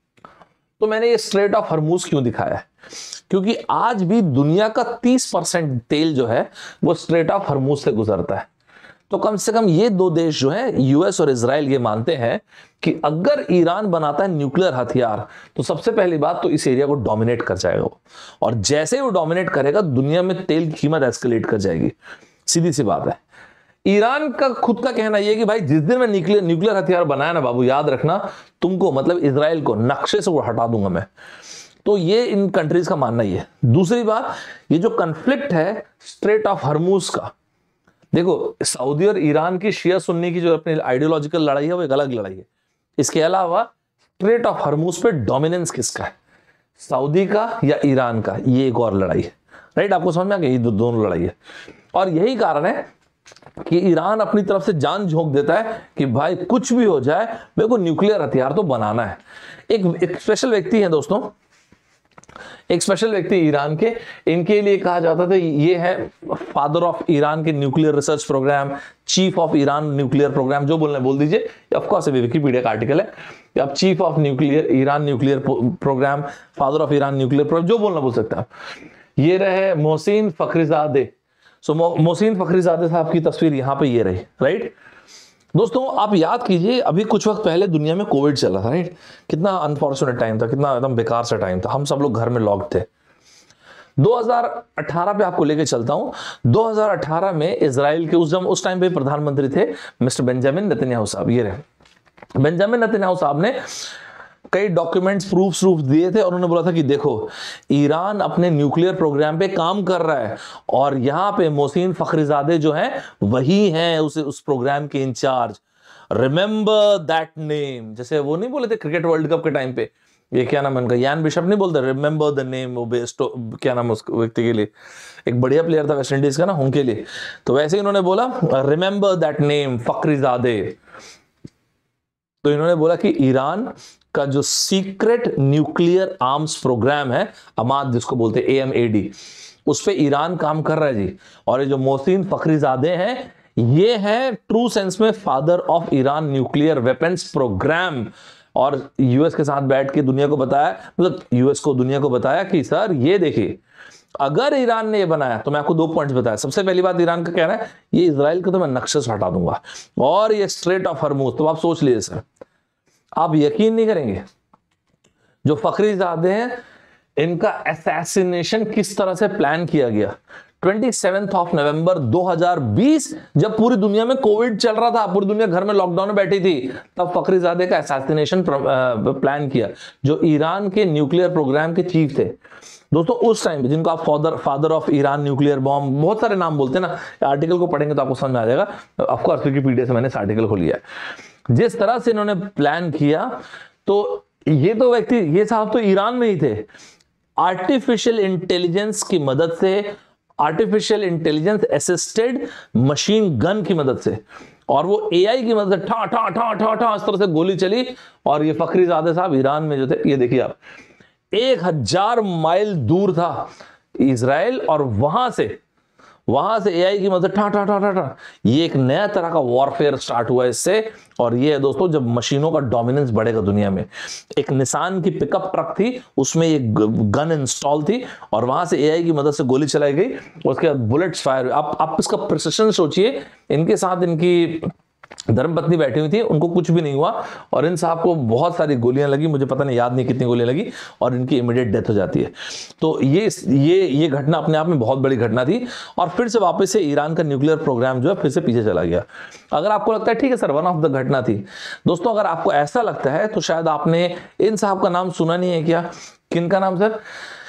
तो मैंने ये स्ट्रेट ऑफ हरमुज क्यों दिखाया है, क्योंकि आज भी दुनिया का तीस परसेंट तेल जो है वो स्ट्रेट ऑफ हरमुज से गुजरता है। तो कम से कम ये दो देश जो है, यूएस और इजराइल, ये मानते हैं कि अगर ईरान बनाता है न्यूक्लियर हथियार तो सबसे पहली बात तो इस एरिया को डोमिनेट कर जाएगा वो, और जैसे ही वो डोमिनेट करेगा दुनिया में तेल की कीमत एस्केलेट कर जाएगी। सीधी सी बात है। ईरान का खुद का कहना यह कि भाई जिस दिन मैं न्यूक्लियर न्यूक्लियर हथियार बनाया ना बाबू, याद रखना तुमको, मतलब इजराइल को, नक्शे से वो हटा दूंगा मैं। तो ये इन कंट्रीज का मानना ही है। दूसरी बात, ये जो कन्फ्लिक्ट है स्ट्रेट ऑफ हरमुज का, देखो सऊदी और ईरान की शिया सुन्नी की जो अपनी आइडियोलॉजिकल लड़ाई है वो एक अलग लड़ाई है। इसके अलावा स्ट्रेट ऑफ हरमुज पे डोमिनेंस किसका है, सऊदी का या ईरान का, ये एक और लड़ाई है। राइट, आपको समझ में आ गया, ये दो, दोनों लड़ाई है। और यही कारण है कि ईरान अपनी तरफ से जान झोंक देता है कि भाई कुछ भी हो जाए मेरे को न्यूक्लियर हथियार तो बनाना है। एक, एक स्पेशल व्यक्ति है दोस्तों, एक स्पेशल व्यक्ति ईरान के, इनके लिए कहा जाता था ये है फादर ऑफ ईरान के nuclear research programme, chief of Iran nuclear programme, जो बोलना बोल दीजिए। ऑफ कोर्स ये विकिपीडिया का आर्टिकल है, आप chief of nuclear Iran nuclear programme, father of Iran nuclear programme, जो बोलना बोल सकते हैं आप। ये रहे मोहसिन फखरीजादे। सो मोहसिन फखरीजादे साहब की तस्वीर यहाँ पे ये रही। राइट दोस्तों, आप याद कीजिए अभी कुछ वक्त पहले दुनिया में कोविड चला था। राइट, कितना अनफॉर्चुनेट टाइम था, कितना एकदम बेकार सा टाइम था, हम सब लोग घर में लॉक थे। दो हज़ार अठारह पे आपको लेके चलता हूं। दो हज़ार अठारह में इजराइल के उस उस टाइम पे प्रधानमंत्री थे मिस्टर बेंजामिन नेतन्याहू साहब। ये रहे बेंजामिन नेतन्याहू साहब ने कई डॉक्यूमेंट्स प्रूफ्स प्रूफ दिए थे और उन्होंने बोला था कि देखो ईरान अपने न्यूक्लियर प्रोग्राम पे काम कर रहा है और यहाँ पे मोहसिन फखरीजादे जो हैं वही हैं उस उस प्रोग्राम के इंचार्ज, रिमेंबर दैट नेम। जैसे वो नहीं बोले थे क्रिकेट वर्ल्ड कप के टाइम पे, ये क्या नाम है उनका, यान बिशप नहीं बोलते रिमेंबर द नेम, वो बेस्ट क्या नाम उस व्यक्ति के लिए, एक बढ़िया प्लेयर था वेस्ट इंडीज का ना, उनके लिए। तो वैसे ही इन्होंने बोला रिमेंबर दैट नेम फखरीजादे। तो इन्होंने बोला कि ईरान का जो सीक्रेट न्यूक्लियर आर्म्स प्रोग्राम है, अमाद जिसको बोलते हैं, ए एम ए डी, उस पे ईरान काम कर रहा है जी। और ये जो मोहसिन फखरीजादे हैं ये है ट्रू सेंस में father of Iran nuclear weapons programme. और यूएस के साथ बैठ के दुनिया को बताया, मतलब यूएस को दुनिया को बताया कि सर ये देखिए अगर ईरान ने ये बनाया, तो मैं आपको दो पॉइंट्स बताया। सबसे पहली बात ईरान का कहना है ये इजराइल को तो मैं नक्शे से हटा दूंगा और ये स्ट्रेट ऑफ हॉर्मुज। तो आप सोच लीजिए सर, आप यकीन नहीं करेंगे जो फखरीजादे हैं इनका असैसिनेशन किस तरह से प्लान किया गया। सत्ताईस ऑफ नवंबर दो हज़ार बीस, जब पूरी दुनिया में कोविड चल रहा था, पूरी दुनिया घर में लॉकडाउन में बैठी थी, तब फखरीजादे का असैसिनेशन प्लान किया, जो ईरान के न्यूक्लियर प्रोग्राम के चीफ थे दोस्तों उस टाइम पे, जिनको आप father father of Iran nuclear bomb बहुत सारे नाम बोलते हैं ना। आर्टिकल को पढ़ेंगे तो आपको समझ में आ जाएगा। ऑफ कोर्स विकिपीडिया से मैंने इस आर्टिकल को लिया है। जिस तरह से इन्होंने प्लान किया, तो ये तो व्यक्ति, ये साहब तो ईरान में ही थे। आर्टिफिशियल इंटेलिजेंस की मदद से, artificial intelligence assisted machine gun की मदद से, और वो एआई की मदद से ठा ठा ठा ठा ठा इस तरह से गोली चली। और ये फखरीजादे साहब ईरान में जो थे, ये देखिए आप, एक हजार माइल दूर था इजराइल, और वहां से वहां से एआई की मदद ठा ठा ठा ठा ठा, ये एक नया तरह का वॉरफेयर स्टार्ट हुआ इससे। और ये है दोस्तों जब मशीनों का डोमिनेंस बढ़ेगा दुनिया में। एक निसान की पिकअप ट्रक थी, उसमें एक गन इंस्टॉल थी, और वहां से एआई की मदद से गोली चलाई गई, उसके बाद बुलेट्स फायर। आप आप इसका प्रिसिशन सोचिए। इनके साथ इनकी धर्मपत्नी बैठी हुई थी, उनको कुछ भी नहीं हुआ, और इन साहब को बहुत सारी गोलियां लगी, मुझे पता नहीं, याद नहीं कितनी गोलियां लगी, और इनकी इमीडिएट डेथ हो जाती है। तो ये ये ये घटना अपने आप में बहुत बड़ी घटना थी। और फिर से वापस से ईरान का न्यूक्लियर प्रोग्राम जो है फिर से पीछे चला गया। अगर आपको लगता है ठीक है सर वन ऑफ द घटना थी, दोस्तों अगर आपको ऐसा लगता है तो शायद आपने इन साहब का नाम सुना नहीं है क्या। किनका नाम सर?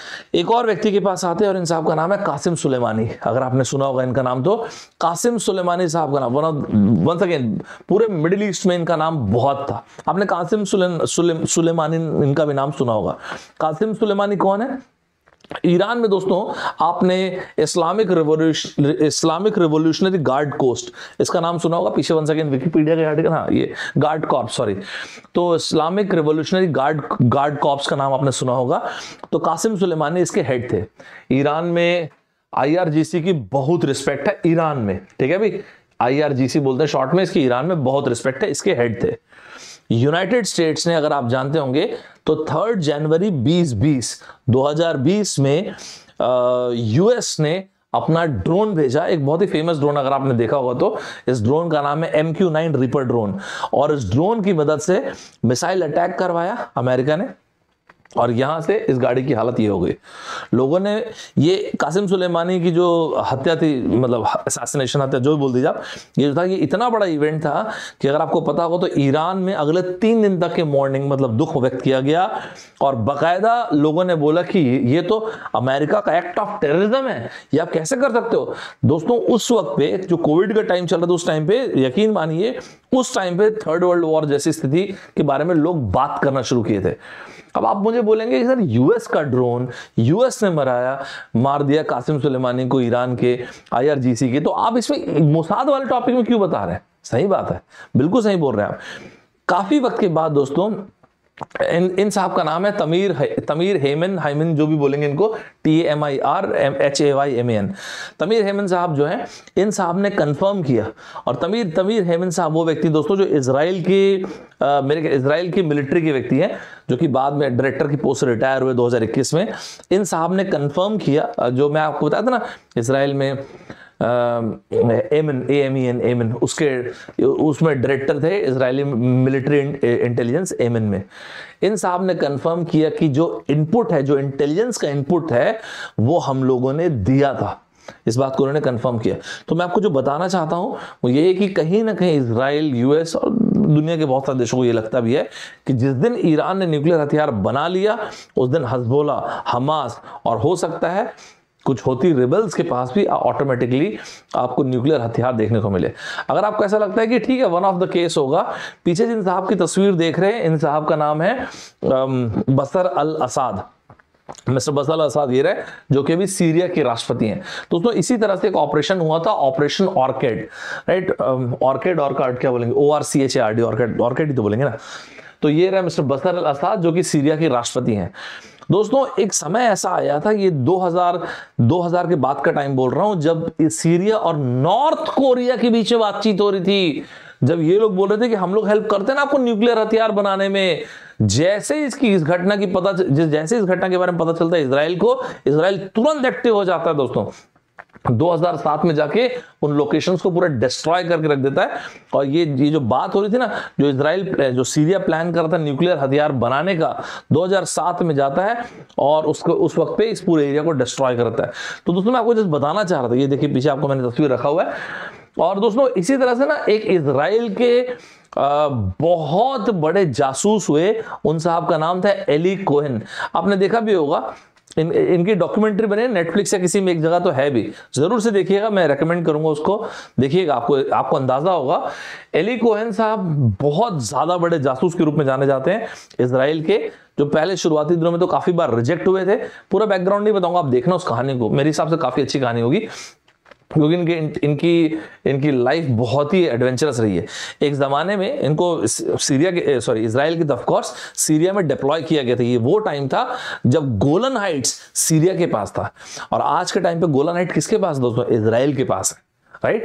एक और व्यक्ति के पास आते हैं और इन साहब का नाम है कासिम सुलेमानी। अगर आपने सुना होगा इनका नाम, तो कासिम सुलेमानी साहब का नाम वन ऑफ वंस अगेन पूरे मिडिल ईस्ट में इनका नाम बहुत था। आपने कासिम सुले, सुले, सुलेमानी इनका भी नाम सुना होगा। कासिम सुलेमानी कौन है? ईरान में दोस्तों आपने Islamic revolution Islamic revolutionary guard कोस्ट, इसका नाम सुना होगा। पीछे वन सेकेंड विकिपीडिया के आर्टिकल, हाँ ये गार्ड कॉर्प्स, सॉरी, तो Islamic revolutionary guard guard corps का नाम आपने सुना होगा। तो कासिम सुलेमानी इसके हेड थे। ईरान में आईआरजीसी की बहुत रिस्पेक्ट है ईरान में, ठीक है भाई, आईआरजीसी बोलते हैं शॉर्ट में, इसकी ईरान में बहुत रिस्पेक्ट है, इसके हेड थे। यूनाइटेड स्टेट्स ने, अगर आप जानते होंगे, तो थर्ड जनवरी बीस बीस दो हज़ार बीस में यूएस ने अपना ड्रोन भेजा, एक बहुत ही फेमस ड्रोन, अगर आपने देखा होगा तो। इस ड्रोन का नाम है M Q nine Reaper drone, और इस ड्रोन की मदद से मिसाइल अटैक करवाया अमेरिका ने, और यहां से इस गाड़ी की हालत ये हो गई। लोगों ने ये कासिम सुलेमानी की जो हत्या थी, मतलब असैसिनेशन हत्या जो भी बोल दीजिए आप, ये जो था ये इतना बड़ा इवेंट था कि अगर आपको पता हो तो ईरान में अगले तीन दिन तक के मॉर्निंग मतलब दुख व्यक्त किया गया, और बाकायदा लोगों ने बोला कि ये तो अमेरिका का एक्ट ऑफ टेररिज्म है, ये आप कैसे कर सकते हो। दोस्तों उस वक्त पे जो कोविड का टाइम चल रहा था, उस टाइम पे यकीन मानिए उस टाइम पे थर्ड वर्ल्ड वॉर जैसी स्थिति के बारे में लोग बात करना शुरू किए थे। अब आप मुझे बोलेंगे कि सर यूएस का ड्रोन, यूएस ने मराया मार दिया कासिम सुलेमानी को ईरान के आईआरजीसी के, तो आप इसमें मोसाद वाले टॉपिक में क्यों बता रहे हैं? सही बात है, बिल्कुल सही बोल रहे हैं आप। काफी वक्त के बाद दोस्तों इन इन साहब का नाम है तमीर तमीर हेमन हाइमन, जो भी बोलेंगे इनको, T A M I R H A Y M A N. Tamir Hayman साहब जो हैं, इन साहब ने कंफर्म किया। और तमीर तमीर हेमन साहब वो व्यक्ति दोस्तों जो इजराइल की आ, मेरे इजराइल की मिलिट्री के व्यक्ति हैं, जो कि बाद में डायरेक्टर की पोस्ट से रिटायर हुए दो हज़ार इक्कीस में। इन साहब ने कंफर्म किया, जो मैं आपको बताया था ना इजराइल में एमन ए एम ई एन एमन, उसके उसमें डायरेक्टर थे इजरायली मिलिट्री इंटेलिजेंस एमन में। इन साहब ने कंफर्म किया कि जो इनपुट है, जो इंटेलिजेंस का इनपुट है, वो हम लोगों ने दिया था। इस बात को उन्होंने कंफर्म किया। तो मैं आपको जो बताना चाहता हूं वो ये है कि कहीं ना कहीं इजराइल, यूएस और दुनिया के बहुत सारे देशों को ये लगता भी है कि जिस दिन ईरान ने न्यूक्लियर हथियार बना लिया उस दिन हिजबुल्लाह, हमास और हो सकता है कुछ होती रिबल्स के पास भी ऑटोमेटिकली आपको न्यूक्लियर हथियार देखने को मिले। अगर आपको ऐसा लगता है कि ठीक है वन ऑफ द केस होगा, पीछे जिन साहब की तस्वीर देख रहे हैं इन साहब का नाम है Bashar al Assad, mister Bashar al Assad ये रहे, जो कि भी सीरिया के राष्ट्रपति हैं। दोस्तों इसी तरह से एक ऑपरेशन हुआ था, operation Orchid, right, Orchid Orchid क्या बोलेंगे, O R C H A R D, Orchid Orchid ही तो बोलेंगे ना। तो ये रहे मिस्टर बशर अल असद जो कि सीरिया के राष्ट्रपति हैं। दोस्तों एक समय ऐसा आया था, ये दो हज़ार के बाद का टाइम बोल रहा हूं, जब सीरिया और नॉर्थ कोरिया के बीच में बातचीत हो रही थी, जब ये लोग बोल रहे थे कि हम लोग हेल्प करते हैं ना आपको न्यूक्लियर हथियार बनाने में। जैसे इसकी इस घटना की पता जैसे इस घटना के बारे में पता चलता है इजराइल को, इजराइल तुरंत एक्टिव हो जाता है दोस्तों। दो हज़ार सात में जाके उन लोकेशंस को पूरा डिस्ट्रॉय करके रख देता है। और ये ये जो बात हो रही थी ना, जो इजराइल जो सीरिया प्लान कर रहा था न्यूक्लियर हथियार बनाने का, दो हज़ार सात में जाता है और उसको उस वक्त पे इस पूरे एरिया को डिस्ट्रॉय करता है। तो दोस्तों मैं आपको जस्ट बताना चाह रहा था, ये देखिए पीछे आपको मैंने तस्वीर रखा हुआ है। और दोस्तों इसी तरह से ना एक इजराइल के आ, बहुत बड़े जासूस हुए, उन साहब का नाम था एली कोहेन। आपने देखा भी होगा, इन इनकी डॉक्यूमेंट्री बने नेटफ्लिक्स या किसी में एक जगह तो है भी, जरूर से देखिएगा, मैं रेकमेंड करूंगा उसको, देखिएगा, आपको आपको अंदाजा होगा। एली कोहेन साहब बहुत ज्यादा बड़े जासूस के रूप में जाने जाते हैं इजराइल के, जो पहले शुरुआती दिनों में तो काफी बार रिजेक्ट हुए थे। पूरा बैकग्राउंड नहीं बताऊंगा, आप देखना उस कहानी को, मेरे हिसाब से काफी अच्छी कहानी होगी, क्योंकि इनकी इनकी इनकी लाइफ बहुत ही एडवेंचरस रही है। एक ज़माने में इनको सीरिया के सॉरी इजराइल की ऑफ कोर्स सीरिया में डिप्लॉय किया गया था। ये वो टाइम था जब गोलन हाइट्स सीरिया के पास था, और आज के टाइम पे गोलन हाइट किसके पास दोस्तों, इजराइल के पास है, राइट।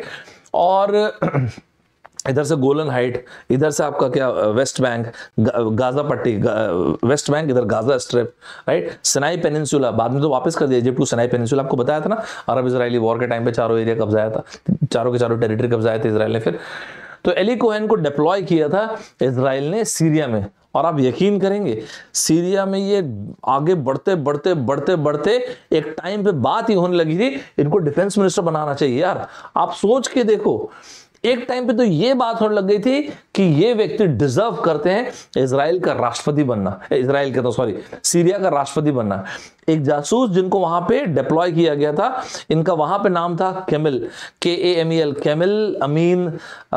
और इधर से गोलन हाइट, इधर से आपका क्या वेस्ट बैंक, गाजा पट्टी, वेस्ट बैंक, इधर Gaza strip, right, Sinai peninsula, बाद में तो वापस कर दिया इजिप्ट को सिनाई पेनिनसुला, आपको बताया था ना, अरब इजरायली वॉर के टाइम पे चारों एरिया कब्जाया था, चारों के चारों टेरिटरी कब्जाए थे इजराइल ने। फिर तो एली कोहेन को डिप्लॉय किया था इजराइल ने सीरिया में, और आप यकीन करेंगे सीरिया में ये आगे बढ़ते बढ़ते बढ़ते बढ़ते एक टाइम पे बात ही होने लगी थी इनको डिफेंस मिनिस्टर बनाना चाहिए। यार आप सोच के देखो, एक टाइम पे तो ये बात होने लग गई थी कि ये व्यक्ति डिजर्व करते हैं इजराइल का राष्ट्रपति बनना, इजराइल का तो सॉरी सीरिया का राष्ट्रपति बनना। एक जासूस जिनको वहां पे डिप्लॉय किया गया था, इनका वहां पे नाम था Kamel, K A M E L, Kamel Amin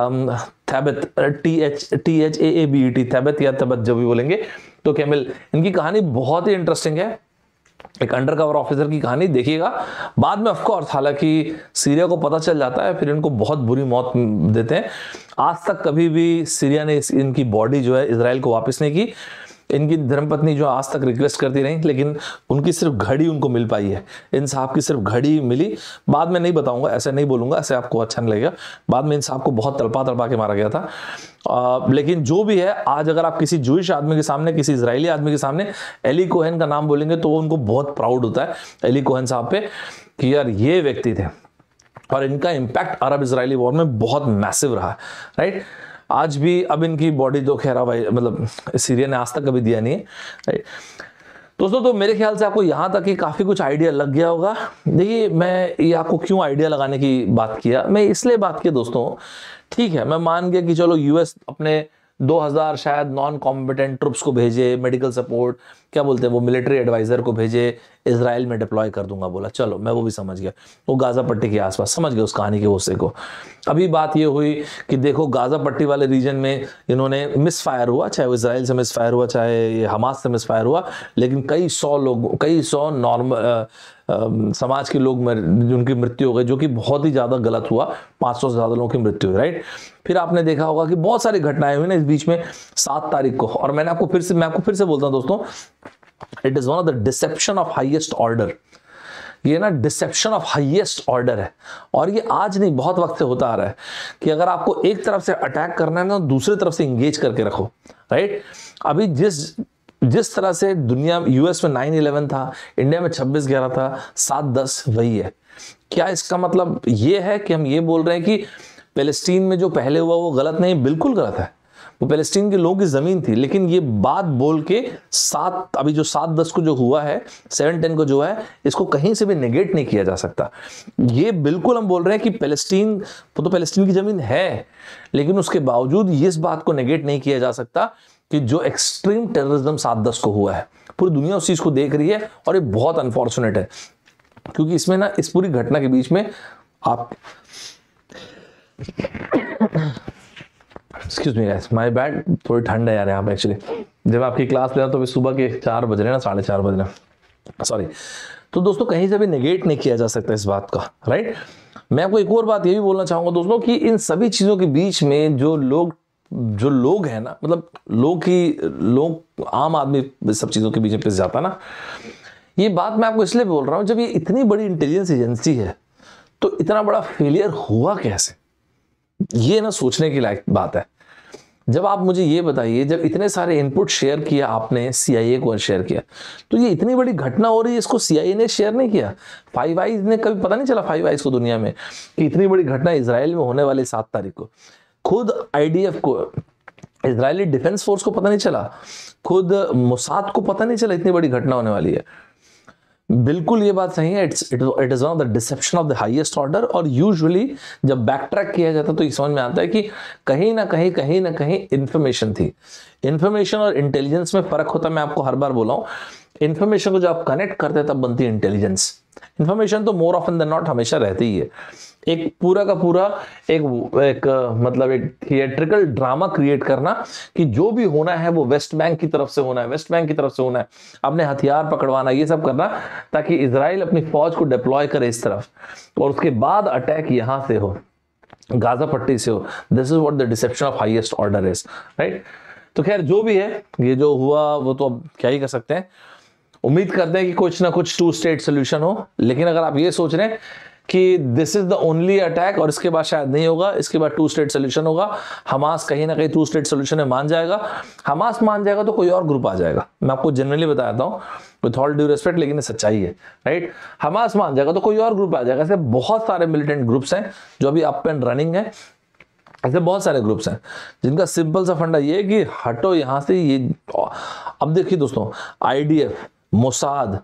Thabet, T H T H A A B E T, Thabet या तबत जो भी बोलेंगे, तो कैमिल। इनकी कहानी बहुत ही इंटरेस्टिंग है, एक अंडरकवर ऑफिसर की कहानी, देखिएगा। बाद में ऑफ कोर्स हालांकि सीरिया को पता चल जाता है, फिर इनको बहुत बुरी मौत देते हैं। आज तक कभी भी सीरिया ने इनकी बॉडी जो है इजराइल को वापस नहीं की। इनकी धर्मपत्नी जो आज तक रिक्वेस्ट करती रही, लेकिन उनकी सिर्फ घड़ी उनको मिल पाई है, इन साहब की सिर्फ घड़ी मिली। बाद में नहीं बताऊंगा, ऐसे नहीं बोलूंगा, ऐसे आपको अच्छा नहीं लगेगा। बाद में इन साहब को बहुत तड़पा तड़पा के मारा गया था। आ, लेकिन जो भी है, आज अगर आप किसी जूइश आदमी के सामने, किसी इजरायली आदमी के सामने एली कोहेन का नाम बोलेंगे तो उनको बहुत प्राउड होता है एली कोहेन साहब पे कि यार ये व्यक्ति थे, और इनका इम्पैक्ट अरब इजरायली वॉर में बहुत मैसिव रहा, राइट। आज भी अब इनकी बॉडी तो खैर भाई मतलब सीरिया ने आज तक कभी दिया नहीं है, राइट। दोस्तों तो मेरे ख्याल से आपको यहाँ तक ही काफ़ी कुछ आइडिया लग गया होगा। देखिए मैं ये आपको क्यों आइडिया लगाने की बात किया, मैं इसलिए बात किया दोस्तों, ठीक है मैं मान गया कि चलो यूएस अपने दो हज़ार शायद नॉन कॉम्पिटेंट ट्रुप्स को भेजे, मेडिकल सपोर्ट क्या बोलते हैं वो मिलिट्री एडवाइजर को भेजे, इजराइल में डिप्लॉय कर दूंगा बोला, चलो मैं वो भी समझ गया, वो गाजा पट्टी के आसपास समझ गया उस कहानी के हिस्से को। अभी बात ये हुई कि देखो गाजा पट्टी वाले रीजन में इन्होंने मिस फायर हुआ, चाहे वो इजराइल से मिस फायर हुआ, चाहे ये हमास से मिस फायर हुआ, लेकिन कई सौ लोग, कई सौ नॉर्मल समाज के लोग जिनकी मृत्यु हो गई, जो कि बहुत ही ज्यादा गलत हुआ, पाँच सौ से ज्यादा लोगों की मृत्यु हुई, राइट। फिर आपने देखा होगा कि बहुत सारी घटनाएं हुई ना इस बीच में, सात तारीख को, और मैंने आपको फिर से मैं आपको फिर से बोलता हूं दोस्तों, it is one of the deception of highest order. ये ना डिसेप्शन ऑफ हाईएस्ट ऑर्डर है, और ये आज नहीं बहुत वक्त से होता आ रहा है कि अगर आपको एक तरफ से अटैक करना है ना, दूसरी तरफ से इंगेज करके रखो, राइट। अभी जिस जिस तरह से दुनिया यूएस में नाइन इलेवन था, इंडिया में छब्बीस ग्यारह था, सात दस वही है। क्या इसका मतलब ये है कि हम ये बोल रहे हैं कि पैलेस्टीन में जो पहले हुआ वो गलत नहीं? बिल्कुल गलत है, वो पैलेस्टीन के लोगों की जमीन थी, लेकिन ये बात बोल के सात अभी जो सात दस को जो हुआ है, सेवन टेन को जो है, इसको कहीं से भी नेगेट नहीं किया जा सकता। ये बिल्कुल हम बोल रहे हैं कि पैलेस्टीन वो तो पैलेस्टीन की जमीन है, लेकिन उसके बावजूद ये इस बात को नेगेट नहीं किया जा सकता कि जो एक्सट्रीम टेररिज्म सात दस को हुआ है, पूरी दुनिया उस चीज को देख रही है और ये बहुत अनफॉर्चुनेट है, क्योंकि इसमें ना इस पूरी घटना के बीच में आप excuse me guys, my bad, थोड़ी ठंड है यार यहाँ पे एक्चुअली। जब आपकी क्लास ले रहा तो अभी सुबह के चार बज रहे हैं ना, साढ़े चार बज रहे हैं, सॉरी। तो दोस्तों कहीं से भी नेगेट नहीं किया जा सकता इस बात का, राइट। मैं आपको एक और बात ये भी बोलना चाहूंगा दोस्तों कि इन सभी चीजों के बीच में जो लोग जो लोग हैं ना, मतलब लोग की लोग आम आदमी सब चीजों के बीच में पिस जाता ना। ये बात मैं आपको इसलिए बोल रहा हूं, जब ये इतनी बड़ी इंटेलिजेंस एजेंसी है तो इतना बड़ा फेलियर हुआ कैसे, ये ना सोचने की लायक बात है। जब आप मुझे ये बताइए, जब इतने सारे इनपुट शेयर किया आपने, सीआईए को शेयर किया, तो ये इतनी बड़ी घटना हो रही है, इसको सीआईए ने शेयर नहीं किया, फाइव आइज ने कभी पता नहीं चला फाइव आइज को दुनिया में कि इतनी बड़ी घटना इजराइल में होने वाली सात तारीख को, खुद आईडीएफ को, इजरायली डिफेंस फोर्स को पता नहीं चला, खुद मोसाद को पता नहीं चला इतनी बड़ी घटना होने वाली है। बिल्कुल ये बात सही है, it's it it is one of the deception of the highest order. और यूजुअली जब बैक ट्रैक किया जाता है तो ये समझ में आता है कि कहीं ना कहीं कहीं ना कहीं इंफॉर्मेशन थी। इंफॉर्मेशन और इंटेलिजेंस में फर्क होता है, मैं आपको हर बार बोला हूं। इंफॉर्मेशन को जब आप कनेक्ट करते हैं तब बनती है इंटेलिजेंस। इंफॉर्मेशन तो मोर ऑफन देन नॉट हमेशा रहती ही है। एक पूरा का पूरा एक एक मतलब एक थिएट्रिकल ड्रामा क्रिएट करना कि जो भी होना है वो वेस्ट बैंक की तरफ से होना है, वेस्ट बैंक की तरफ से होना है, अपने हथियार पकड़वाना, ये सब करना ताकि इजराइल अपनी फौज को डिप्लॉय करे इस तरफ, और उसके बाद अटैक यहां से हो, गाजा पट्टी से हो। This is what the deception of highest order is, right. तो खैर जो भी है, ये जो हुआ वो तो अब क्या ही कर सकते हैं। उम्मीद करते हैं कि कुछ ना कुछ टू स्टेट सोल्यूशन हो, लेकिन अगर आप ये सोच रहे हैं कि this is the only attack और इसके बाद शायद नहीं होगा, इसके बाद टू स्टेट सोल्यूशन होगा, हमास कहीं ना कहीं टू स्टेट सोल्यूशन में मान जाएगा, हमास मान जाएगा तो कोई और ग्रुप आ जाएगा। मैं आपको जनरली बताता हूँ विथ ऑल ड्यू रिस्पेक्ट, लेकिन ये सच्चाई है, राइट। हमास मान जाएगा तो कोई और ग्रुप आ जाएगा। ऐसे बहुत सारे मिलिटेंट ग्रुप्स हैं जो अभी अप एंड रनिंग है, ऐसे बहुत सारे ग्रुप्स हैं जिनका सिंपल सा फंडा ये है कि हटो यहां से। ये अब देखिए दोस्तों, IDF, Mossad,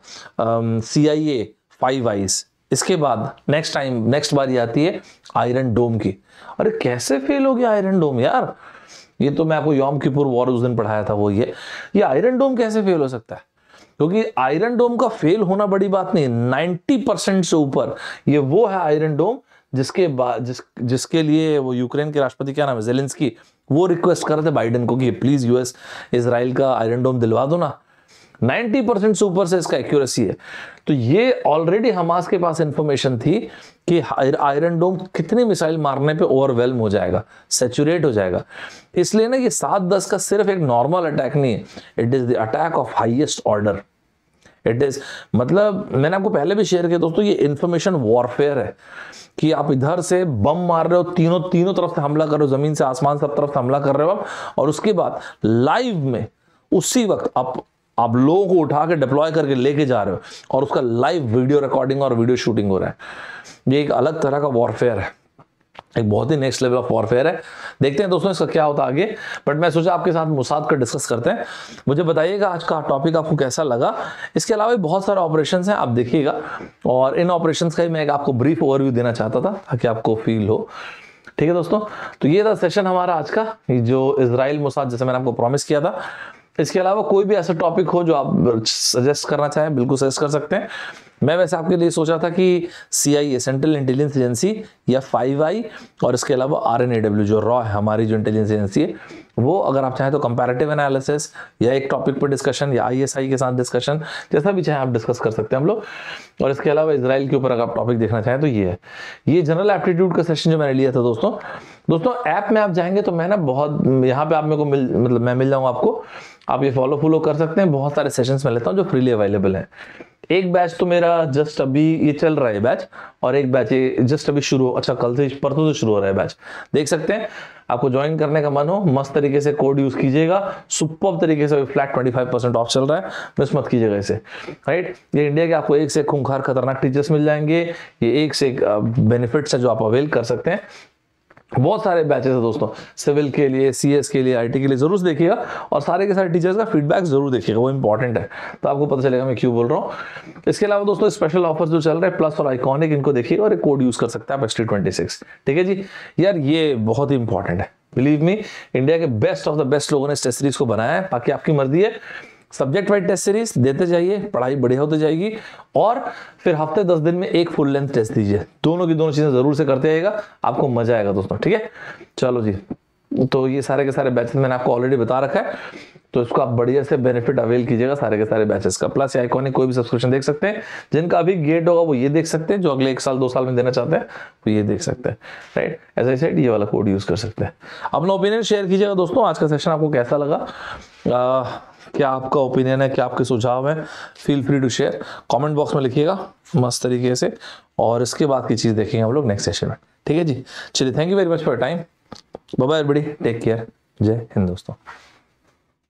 CIA, five eyes, इसके बाद नेक्स्ट टाइम नेक्स्ट बारी आती है आयरन डोम की। अरे कैसे फेल हो गया आयरन डोम यार, ये तो मैं आपको यौम किपुर वॉर उस दिन पढ़ाया था वो, ये ये आयरन डोम कैसे फेल हो सकता है? क्योंकि आयरन डोम का फेल होना बड़ी बात नहीं, नाइन्टी परसेंट से ऊपर ये वो है आयरन डोम जिसके बाद जिस जिसके लिए वो यूक्रेन के राष्ट्रपति, क्या नाम है, जेलेंस्की, वो रिक्वेस्ट कर रहे थे बाइडेन को कि प्लीज यूएस इजराइल का आयरन डोम दिलवा दो ना। नाइन्टी परसेंट से ऊपर से इसका एक्यूरेसी है। तो ये ऑलरेडी हमास के पास इंफॉर्मेशन थी कि आयरन डोम कितनी मिसाइल मारने पे ओवरवेल्म हो जाएगा, सैचुरेट हो जाएगा। इसलिए ना ये सात दस का सिर्फ एक नॉर्मल अटैक नहीं है, it is the attack of highest order. It is मतलब मैंने आपको पहले भी शेयर किया दोस्तों, ये इंफॉर्मेशन वॉरफेयर है कि आप इधर से बम मार रहे हो, तीनों तीनों तरफ से हमला कर रहे हो, जमीन से आसमान सब तरफ से हमला कर रहे हो आप, और उसके बाद लाइव में उसी वक्त आप आप लोगों को उठा के डिप्लॉय करके लेके जा रहे हो और उसका लाइव वीडियो रिकॉर्डिंग और वीडियो शूटिंग हो रहा है। ये एक अलग तरह का वॉरफेयर है, एक बहुत ही नेक्स्ट लेवल ऑफ वॉरफेयर है। देखते हैं दोस्तों इसका क्या होता है आगे, बट मैं सोचा आपके साथ मोसाद का डिस्कस करते हैं। मुझे बताइएगा आज का टॉपिक आपको कैसा लगा। इसके अलावा भी बहुत सारे ऑपरेशंस हैं, आप देखिएगा, और इन ऑपरेशंस का ही मैं आपको ब्रीफ ओवरव्यू देना चाहता था ताकि आपको फील हो। ठीक है दोस्तों, तो ये था सेशन हमारा आज का, जो इजराइल मोसाद, जैसे मैंने आपको प्रॉमिस किया था। इसके अलावा कोई भी ऐसा टॉपिक हो जो आप सजेस्ट करना चाहें, बिल्कुल सजेस्ट कर सकते हैं। मैं वैसे आपके लिए सोचा था कि सीआईए, सेंट्रल इंटेलिजेंस एजेंसी, या फाइव आई, और इसके अलावा आरएनएडब्ल्यू जो रॉ है हमारी जो इंटेलिजेंस एजेंसी है, वो अगर आप चाहें तो कंपैरेटिव एनालिसिस या एक टॉपिक पर डिस्कशन या आईएसआई के साथ डिस्कशन, जैसा भी चाहे आप डिस्कस कर सकते हैं हम लोग। और इसके अलावा इजराइल के ऊपर अगर आप टॉपिक देखना चाहें तो ये है, ये जनरल एप्टीट्यूड का सेशन जो मैंने लिया था दोस्तों। दोस्तों ऐप में आप जाएंगे तो मैं ना बहुत, यहाँ पे आप मेरे को मिल मतलब मैं मिल जाऊंगा आपको, आप ये फॉलो फॉलो कर सकते हैं। बहुत सारे सेशंस में लेता हूँ जो फ्रीली अवेलेबल है। एक बैच तो मेरा जस्ट अभी ये चल रहा है बैच, और एक बैच ये जस्ट अभी शुरू, अच्छा कल से परसों से शुरू हो रहा है बैच, देख सकते हैं। आपको ज्वाइन करने का मन हो, मस्त तरीके से कोड यूज कीजिएगा, सुपर तरीके से flat twenty five percent off चल रहा है, मिस मत कीजिएगा इसे, राइट। ये इंडिया के आपको एक से एक खूंखार खतरनाक टीचर्स मिल जाएंगे, ये एक से एक बेनिफिट्स है जो आप अवेल कर सकते हैं। बहुत सारे बैचेस है दोस्तों, सिविल के लिए, सीएस के लिए, आईटी के लिए, जरूर से देखिएगा और सारे के सारे टीचर्स का फीडबैक जरूर देखिएगा, वो इंपॉर्टेंट है, तो आपको पता चलेगा मैं क्यों बोल रहा हूँ। इसके अलावा दोस्तों स्पेशल ऑफर्स जो चल रहे हैं प्लस और आइकॉनिक, इनको देखिएगा और एक कोड यूज कर सकते हैं आप, एस टी ट्वेंटी सिक्स। ठीक है जी यार, ये बहुत ही इंपॉर्टेंट है, बिलीव मी, इंडिया के बेस्ट ऑफ द बेस्ट लोगों ने इस टेस्ट सीरीज को बनाया है। बाकी आपकी मर्जी है, सब्जेक्ट वाइज टेस्ट सीरीज देते जाइए, पढ़ाई बढ़िया होती जाएगी, और फिर हफ्ते दस दिन में एक फुल लेंथ टेस्ट दीजिए, दोनों की दोनों चीजें जरूर से करते आइएगा, आपको मजा आएगा दोस्तों। ठीक है, चलो जी, तो ये सारे के सारे बैचेस मैंने आपको ऑलरेडी बता रखा है, तो इसको आप बढ़िया से बेनिफिट अवेल कीजिएगा सारे के सारे बैचेस का। प्लस आइकॉनिक कोई भी सब्सक्रिप्शन देख सकते हैं, जिनका अभी गेट होगा वो ये देख सकते हैं, जो अगले एक साल दो साल में देना चाहते हैं वो ये देख सकते हैं, राइट। एज आई सेड, ये वाला कोड यूज कर सकते हैं। अपना ओपिनियन शेयर कीजिएगा दोस्तों, आज का सेशन आपको कैसा लगा, आ, क्या आपका ओपिनियन है, क्या आपके सुझाव है, feel free to share, comment box में लिखिएगा मस्त तरीके से, और इसके बाद की चीज देखेंगे हम लोग नेक्स्ट सेशन में। ठीक है जी, चलिए, thank you very much for time, bye bye everybody, take care, जय हिंद दोस्तों।